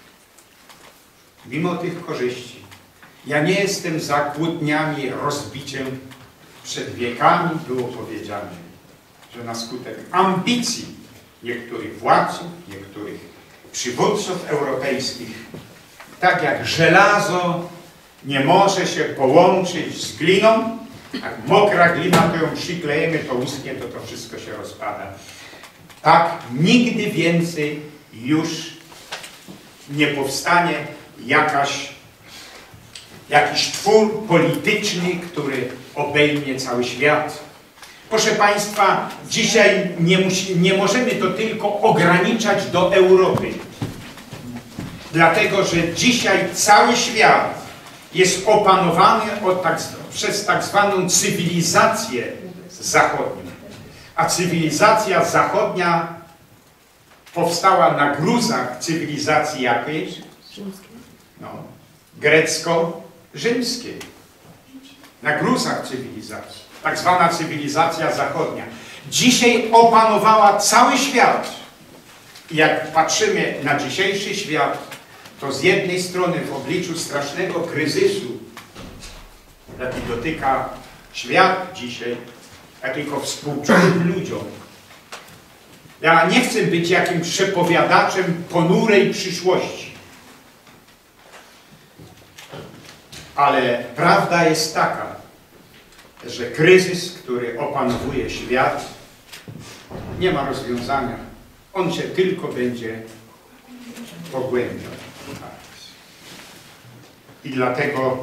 mimo tych korzyści, ja nie jestem za kłótniami, rozbiciem. Przed wiekami było powiedziane, że na skutek ambicji niektórych władców, niektórych przywódców europejskich, tak jak żelazo nie może się połączyć z gliną, jak mokra glina, to ją przyklejemy, to uschnie, to to wszystko się rozpada. Tak nigdy więcej już nie powstanie jakaś, jakiś twór polityczny, który obejmie cały świat. Proszę Państwa, dzisiaj nie, musi, nie możemy to tylko ograniczać do Europy. Dlatego, że dzisiaj cały świat jest opanowany od tak, przez tak zwaną cywilizację zachodnią. A cywilizacja zachodnia powstała na gruzach cywilizacji jakiej? No, grecko-rzymskiej. Na gruzach cywilizacji. Tak zwana cywilizacja zachodnia. Dzisiaj opanowała cały świat. I jak patrzymy na dzisiejszy świat, to z jednej strony w obliczu strasznego kryzysu, jaki dotyka świat dzisiaj, ja tylko współczuję ludziom. Ja nie chcę być jakimś przepowiadaczem ponurej przyszłości. Ale prawda jest taka, że kryzys, który opanowuje świat, nie ma rozwiązania. On się tylko będzie pogłębiał. I dlatego,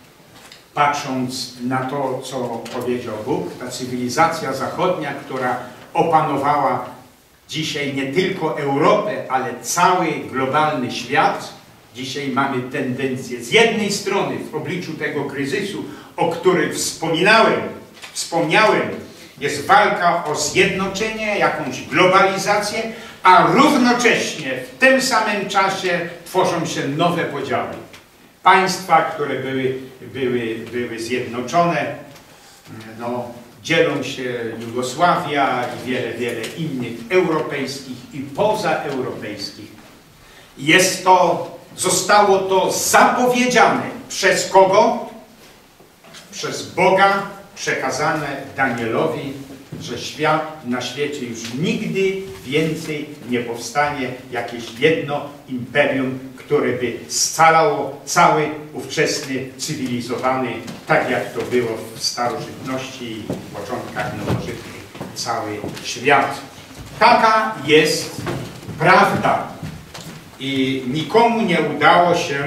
patrząc na to, co powiedział Bóg, ta cywilizacja zachodnia, która opanowała dzisiaj nie tylko Europę, ale cały globalny świat, dzisiaj mamy tendencję z jednej strony w obliczu tego kryzysu, o którym wspominałem, wspomniałem, jest walka o zjednoczenie, jakąś globalizację, a równocześnie w tym samym czasie tworzą się nowe podziały. Państwa, które były, były, były zjednoczone, no, dzielą się Jugosławia i wiele, wiele innych europejskich i pozaeuropejskich. Jest to, zostało to zapowiedziane przez kogo? Przez Boga, przekazane Danielowi, że świat na świecie już nigdy więcej nie powstanie jakieś jedno imperium, które by scalało cały ówczesny, cywilizowany, tak jak to było w starożytności i w początkach nowożytnych, cały świat. Taka jest prawda. I nikomu nie udało się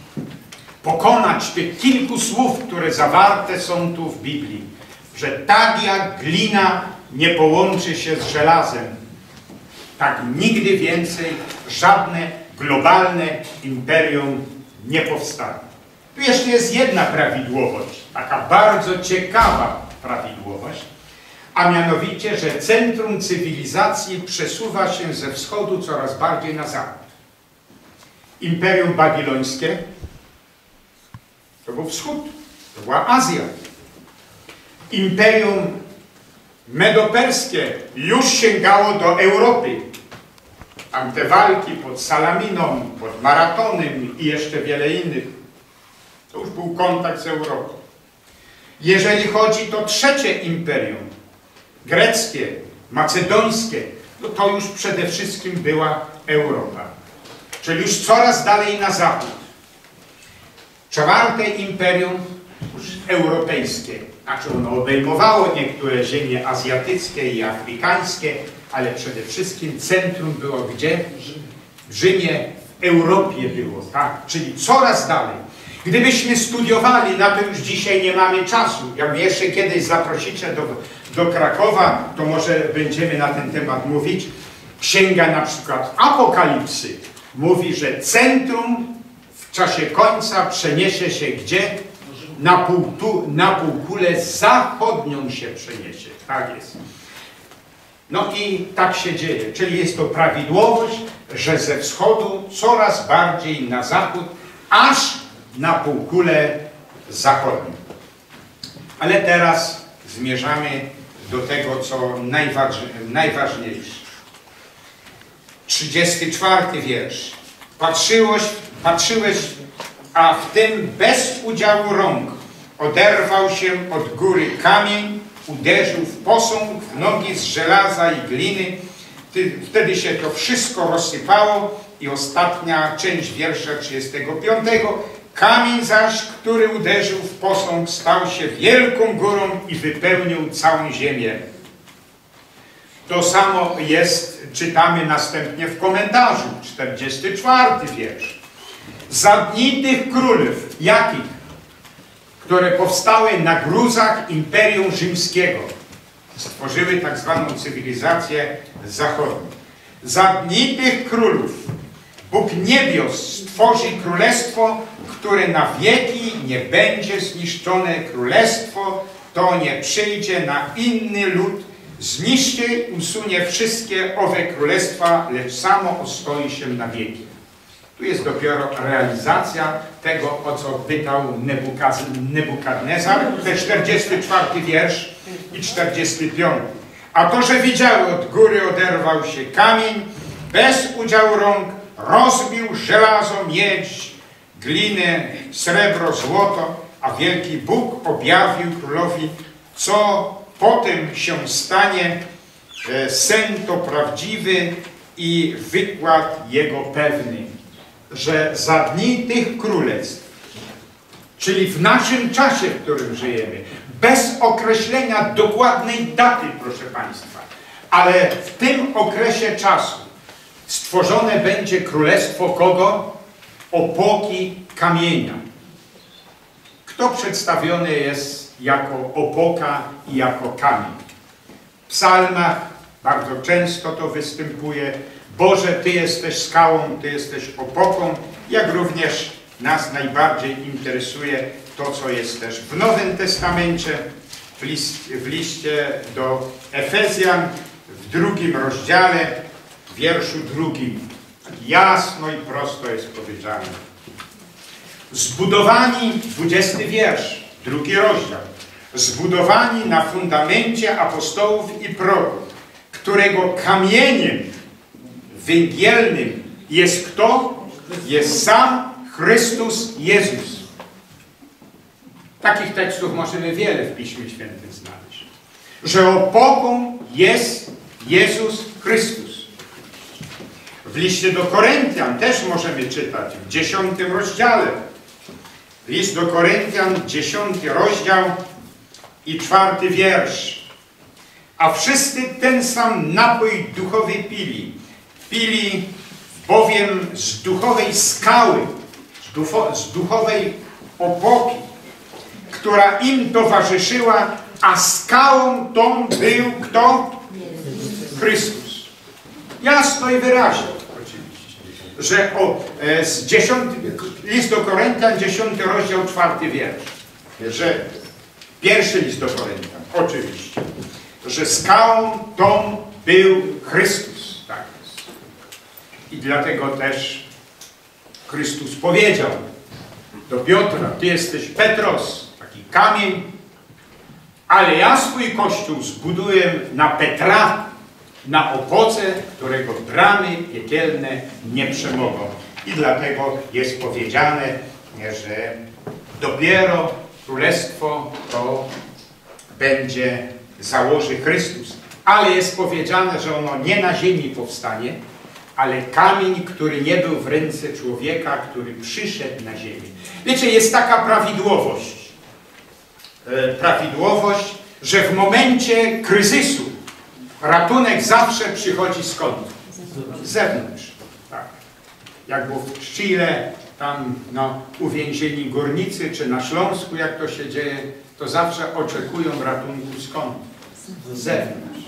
pokonać tych kilku słów, które zawarte są tu w Biblii, że tak jak glina nie połączy się z żelazem, tak nigdy więcej żadne globalne imperium nie powstanie. Tu jeszcze jest jedna prawidłowość, taka bardzo ciekawa prawidłowość, a mianowicie, że centrum cywilizacji przesuwa się ze wschodu coraz bardziej na zachód. Imperium babilońskie to był wschód, to była Azja. Imperium medoperskie już sięgało do Europy. Tam te walki pod Salaminą, pod Maratonem i jeszcze wiele innych. To już był kontakt z Europą. Jeżeli chodzi to trzecie imperium, greckie, macedońskie, no to już przede wszystkim była Europa. Czyli już coraz dalej na zachód. Czwarte imperium, już europejskie. Znaczy ono obejmowało niektóre ziemie azjatyckie i afrykańskie, ale przede wszystkim centrum było gdzie? W Rzymie, w Europie było, tak? Czyli coraz dalej. Gdybyśmy studiowali, na to już dzisiaj nie mamy czasu. Jak mnie jeszcze kiedyś zaprosicie do, do Krakowa, to może będziemy na ten temat mówić. Księga na przykład Apokalipsy mówi, że centrum w czasie końca przeniesie się gdzie? Na, pół, na półkulę zachodnią się przeniesie. Tak jest. No i tak się dzieje. Czyli jest to prawidłowość, że ze wschodu coraz bardziej na zachód, aż na półkulę zachodnią. Ale teraz zmierzamy do tego, co najważniejsze. najważniejsze. trzydziesty czwarty wiersz. Patrzyłeś, patrzyłeś, a w tym bez udziału rąk oderwał się od góry kamień, uderzył w posąg, w nogi z żelaza i gliny. Wtedy się to wszystko rozsypało i ostatnia część wiersza trzydziestego piątego. Kamień zaś, który uderzył w posąg, stał się wielką górą i wypełnił całą ziemię. To samo jest, czytamy następnie w komentarzu, czterdziesty czwarty wiersz. Za dni tych królów, jakich? Które powstały na gruzach Imperium Rzymskiego. Stworzyły tak zwaną cywilizację zachodnią. Za dni tych królów Bóg niebios stworzy królestwo, które na wieki nie będzie zniszczone. Królestwo to nie przyjdzie na inny lud, zniszczy, usunie wszystkie owe królestwa, lecz samo ostoi się na wieki. Tu jest dopiero realizacja tego, o co pytał Nebukadnezar, te czterdziesty czwarty wiersz i czterdziesty piąty. A to, że widziały, od góry oderwał się kamień, bez udziału rąk rozbił żelazo, miedź, glinę, srebro, złoto, a wielki Bóg objawił królowi, co potem się stanie. Sen to prawdziwy i wykład jego pewny, że za dni tych królestw, czyli w naszym czasie, w którym żyjemy, bez określenia dokładnej daty, proszę Państwa, ale w tym okresie czasu stworzone będzie królestwo kogo? Opoki kamienia. Kto przedstawiony jest jako opoka i jako kamień? W psalmach bardzo często to występuje. Boże, Ty jesteś skałą, Ty jesteś opoką, jak również nas najbardziej interesuje to, co jest też w Nowym Testamencie, w, list, w liście do Efezjan, w drugim rozdziale, w wierszu drugim. Jasno i prosto jest powiedziane. Zbudowani, dwudziesty wiersz, drugi rozdział. Zbudowani na fundamencie apostołów i proroków, którego kamieniem węgielnym jest kto? Jest sam Chrystus Jezus. Takich tekstów możemy wiele w Piśmie Świętym znaleźć. Że opoką jest Jezus Chrystus. W liście do Koryntian też możemy czytać w dziesiątym rozdziale. List do Koryntian, dziesiąty rozdział i czwarty wiersz. A wszyscy ten sam napój duchowy pili. Pili bowiem z duchowej skały, z, ducho, z duchowej opoki, która im towarzyszyła, a skałą tą był kto? Chrystus. Jasno i wyraźnie oczywiście, że o, e, z dziesiąty, list do Koryntian, dziesiąty rozdział, czwarty wiersz, że pierwszy list do Koryntian, oczywiście, że skałą tą był Chrystus. Tak jest. I dlatego też Chrystus powiedział do Piotra: Ty jesteś Petros, taki kamień, ale ja swój Kościół zbuduję na Petra, na opoce, którego bramy piekielne nie przemogą. I dlatego jest powiedziane, że dopiero królestwo to będzie założy Chrystus. Ale jest powiedziane, że ono nie na ziemi powstanie, ale kamień, który nie był w ręce człowieka, który przyszedł na ziemię. Wiecie, jest taka prawidłowość, e, prawidłowość, że w momencie kryzysu ratunek zawsze przychodzi skąd? Z zewnątrz. Tak. Jak było w Chile, tam no, uwięzieni górnicy, czy na Śląsku, jak to się dzieje, to zawsze oczekują ratunku skąd? Z zewnątrz.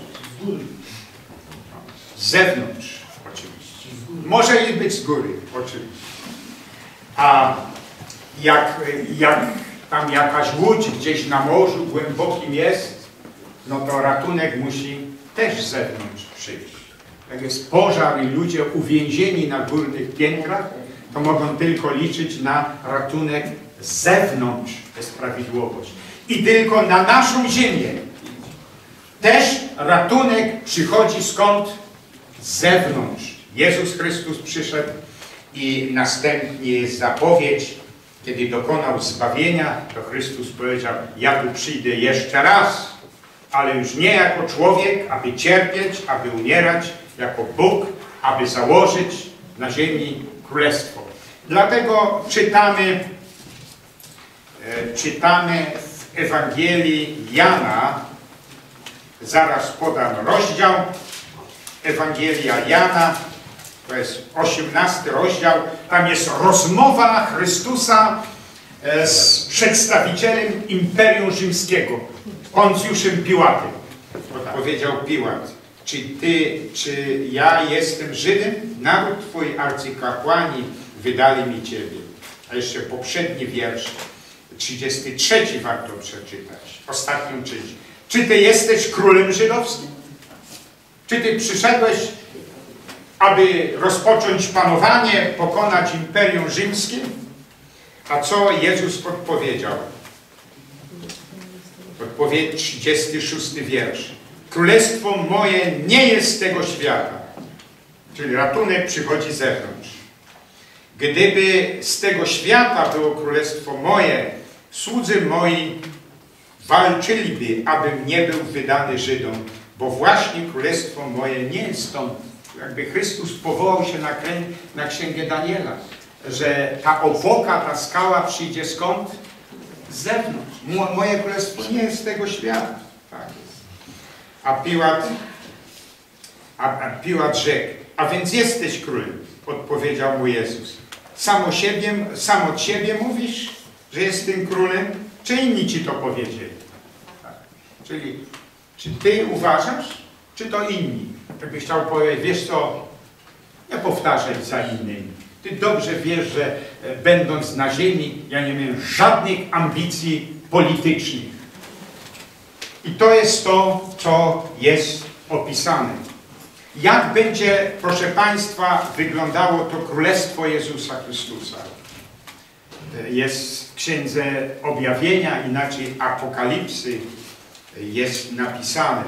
Z zewnątrz, oczywiście. Może i być z góry, oczywiście. A jak, jak tam jakaś łódź gdzieś na morzu głębokim jest, no to ratunek musi też z zewnątrz przyjść. Jak jest pożar i ludzie uwięzieni na górnych piętrach, to mogą tylko liczyć na ratunek z zewnątrz. To jest prawidłowość. I tylko na naszą ziemię też ratunek przychodzi skąd? Z zewnątrz. Jezus Chrystus przyszedł i następnie jest zapowiedź, kiedy dokonał zbawienia, to Chrystus powiedział: ja tu przyjdę jeszcze raz, ale już nie jako człowiek, aby cierpieć, aby umierać, jako Bóg, aby założyć na ziemi królestwo. Dlatego czytamy, e, czytamy w Ewangelii Jana, zaraz podam rozdział, Ewangelia Jana, to jest osiemnasty rozdział, tam jest rozmowa Chrystusa e, z przedstawicielem Imperium Rzymskiego, Poncjuszem Piłatem. Powiedział Piłat: czy ty, czy ja jestem Żydem? Naród twój, arcykapłani wydali mi ciebie. A jeszcze poprzedni wiersz, trzydziesty trzeci warto przeczytać, ostatnią część. Czy ty jesteś królem żydowskim? Czy ty przyszedłeś, aby rozpocząć panowanie, pokonać Imperium Rzymskie? A co Jezus odpowiedział? Odpowiedź, trzydziesty szósty wiersz. Królestwo moje nie jest z tego świata. Czyli ratunek przychodzi z zewnątrz. Gdyby z tego świata było królestwo moje, słudzy moi walczyliby, abym nie był wydany Żydom, bo właśnie królestwo moje nie jest stąd. Jakby Chrystus powołał się na, krę- na księgę Daniela, że ta obłoka, ta skała przyjdzie skąd? Z zewnątrz. Mo- moje królestwo nie jest z tego świata. Tak jest. A Piłat, a, a Piłat rzekł, a więc jesteś królem, odpowiedział mu Jezus. Sam, o siebie, sam od siebie mówisz, że jestem królem, czy inni ci to powiedzieli? Tak. Czyli, czy ty uważasz, czy to inni? Tak byś chciał powiedzieć, wiesz co, nie powtarzaj za innymi. Ty dobrze wiesz, że będąc na ziemi, ja nie miałem żadnych ambicji politycznych. I to jest to, co jest opisane. Jak będzie, proszę Państwa, wyglądało to Królestwo Jezusa Chrystusa? Jest w Księdze Objawienia, inaczej Apokalipsy, jest napisane.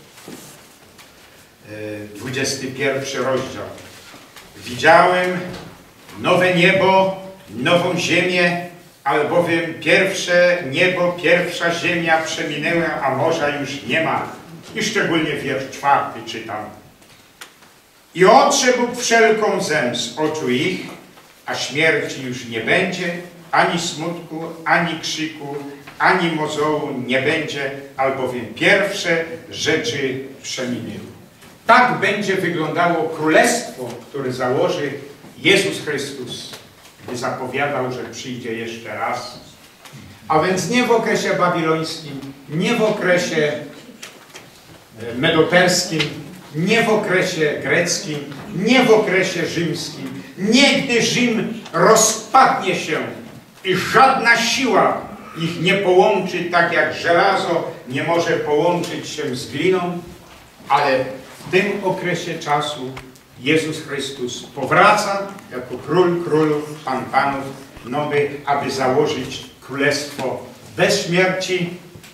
dwudziesty pierwszy rozdział. Widziałem nowe niebo, nową ziemię, albowiem pierwsze niebo, pierwsza ziemia przeminęły, a morza już nie ma. I szczególnie wiersz czwarty czytam. I odszedł wszelką zę z oczu ich, a śmierci już nie będzie, ani smutku, ani krzyku, ani mozołu nie będzie, albowiem pierwsze rzeczy przeminęły. Tak będzie wyglądało królestwo, które założy Jezus Chrystus, gdy zapowiadał, że przyjdzie jeszcze raz. A więc nie w okresie babilońskim, nie w okresie medoperskim, nie w okresie greckim, nie w okresie rzymskim. Nie gdy Rzym rozpadnie się i żadna siła ich nie połączy, tak jak żelazo nie może połączyć się z gliną, ale w tym okresie czasu Jezus Chrystus powraca jako Król Królów, Pan Panów, nowy, aby założyć królestwo bez śmierci,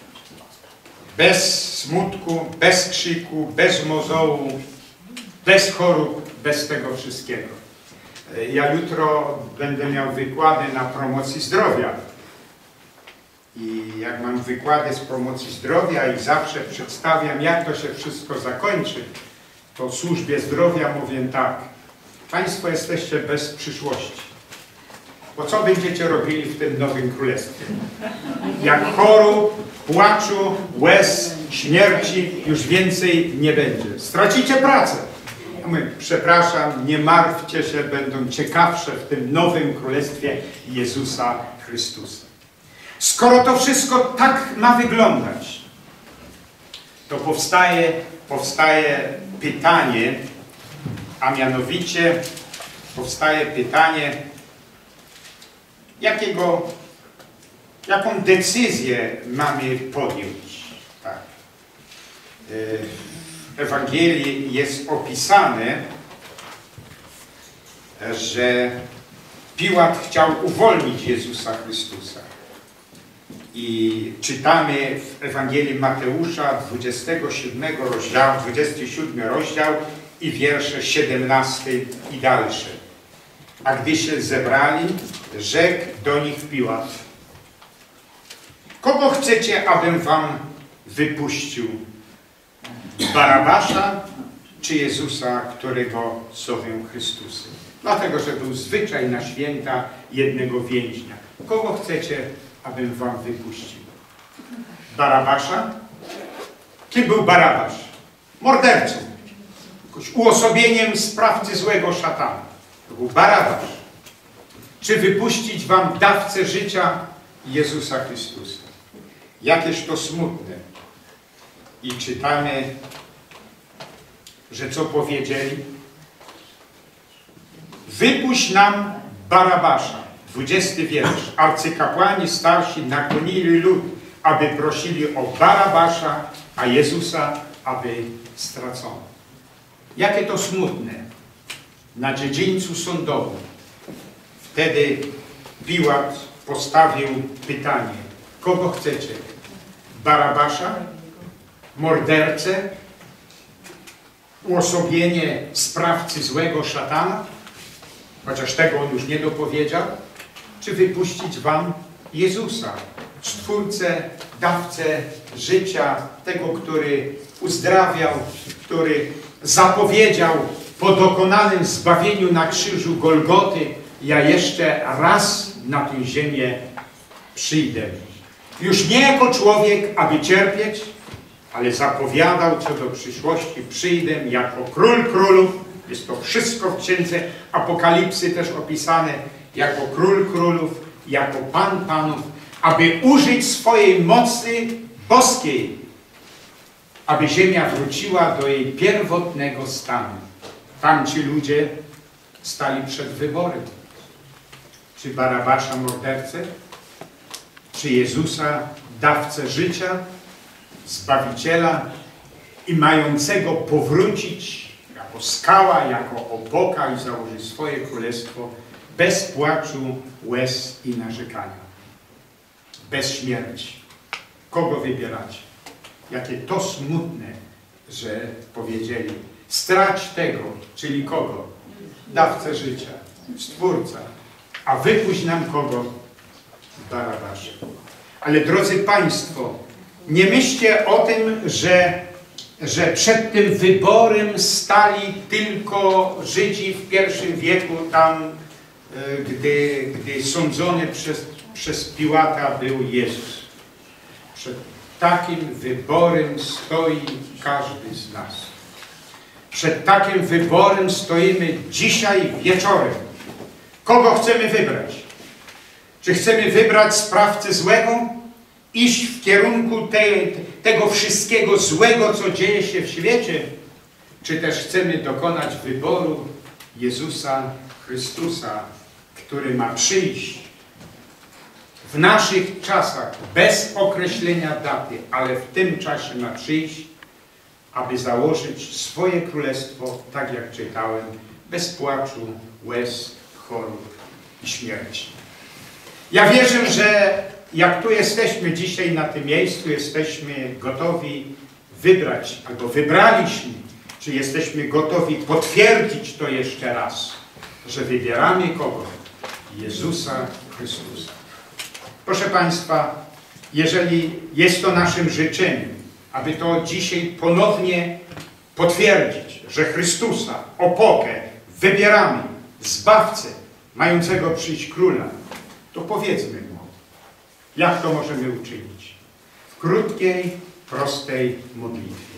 bez smutku, bez krzyku, bez mozołu, bez chorób, bez tego wszystkiego. Ja jutro będę miał wykłady na promocji zdrowia. I jak mam wykłady z promocji zdrowia i zawsze przedstawiam, jak to się wszystko zakończy, to w służbie zdrowia mówię tak. Państwo jesteście bez przyszłości. Bo co będziecie robili w tym nowym królestwie? Jak chorób, płaczu, łez, śmierci już więcej nie będzie. Stracicie pracę. Ja mówię, przepraszam, nie martwcie się, będą ciekawsze w tym nowym królestwie Jezusa Chrystusa. Skoro to wszystko tak ma wyglądać, to powstaje, powstaje pytanie, a mianowicie powstaje pytanie, jakiego, jaką decyzję mamy podjąć. Tak. W Ewangelii jest opisane, że Piłat chciał uwolnić Jezusa Chrystusa. I czytamy w Ewangelii Mateusza dwudziestego siódmego rozdział, dwudziesty siódmy rozdział i wiersze siedemnasty i dalsze. A gdy się zebrali, rzekł do nich Piłat: kogo chcecie, abym wam wypuścił? Barabasza czy Jezusa, którego zowią Chrystusem? Dlatego, że był zwyczaj na święta jednego więźnia. Kogo chcecie, abym wam wypuścił? Barabasza? Kim był Barabasz? Mordercą. Jakoś uosobieniem sprawcy złego szatana. To był Barabasz. Czy wypuścić wam dawcę życia Jezusa Chrystusa? Jakież to smutne. I czytamy, że co powiedzieli? Wypuść nam Barabasza. Dwudziesty wiersz. Arcykapłani starsi nagonili lud, aby prosili o Barabasza, a Jezusa, aby stracono. Jakie to smutne. Na dziedzińcu sądowym. Wtedy Piłat postawił pytanie. Kogo chcecie? Barabasza? Mordercę? Uosobienie sprawcy złego szatana? chociaż tego On już nie dopowiedział, czy wypuścić wam Jezusa, Stwórcę, Dawcę życia, tego, który uzdrawiał, który zapowiedział po dokonanym zbawieniu na krzyżu Golgoty: ja jeszcze raz na tę ziemię przyjdę. Już nie jako człowiek, aby cierpieć, ale zapowiadał co do przyszłości: przyjdę jako Król Królów. Jest to wszystko w Księdze Apokalipsy też opisane, jako Król Królów, jako Pan Panów, aby użyć swojej mocy boskiej, aby ziemia wróciła do jej pierwotnego stanu. Tamci ludzie stali przed wyborem. Czy Barabasza mordercę, czy Jezusa, dawcę życia, Zbawiciela i mającego powrócić jako skała, jako opoka i założyć swoje królestwo bez płaczu, łez i narzekania. Bez śmierci. Kogo wybieracie? Jakie to smutne, że powiedzieli: strać tego, czyli kogo? Dawcę życia, Stwórca, a wypuść nam kogo? Barabasza. Ale drodzy Państwo, nie myślcie o tym, że, że przed tym wyborem stali tylko Żydzi w pierwszym wieku, tam, gdy, gdy sądzony przez, przez Piłata był Jezus. Przed takim wyborem stoi każdy z nas. Przed takim wyborem stoimy dzisiaj wieczorem. Kogo chcemy wybrać? Czy chcemy wybrać sprawcę złego? Iść w kierunku tej, tego wszystkiego złego, co dzieje się w świecie? Czy też chcemy dokonać wyboru Jezusa Chrystusa, który ma przyjść w naszych czasach, bez określenia daty, ale w tym czasie ma przyjść, aby założyć swoje królestwo, tak jak czytałem, bez płaczu, łez, chorób i śmierci. Ja wierzę, że jak tu jesteśmy dzisiaj na tym miejscu, jesteśmy gotowi wybrać, albo wybraliśmy, czy jesteśmy gotowi potwierdzić to jeszcze raz, że wybieramy kogo? Jezusa Chrystusa. Proszę Państwa, jeżeli jest to naszym życzeniem, aby to dzisiaj ponownie potwierdzić, że Chrystusa, opokę, wybieramy, Zbawcę, mającego przyjść Króla, to powiedzmy Mu, jak to możemy uczynić. W krótkiej, prostej modlitwie.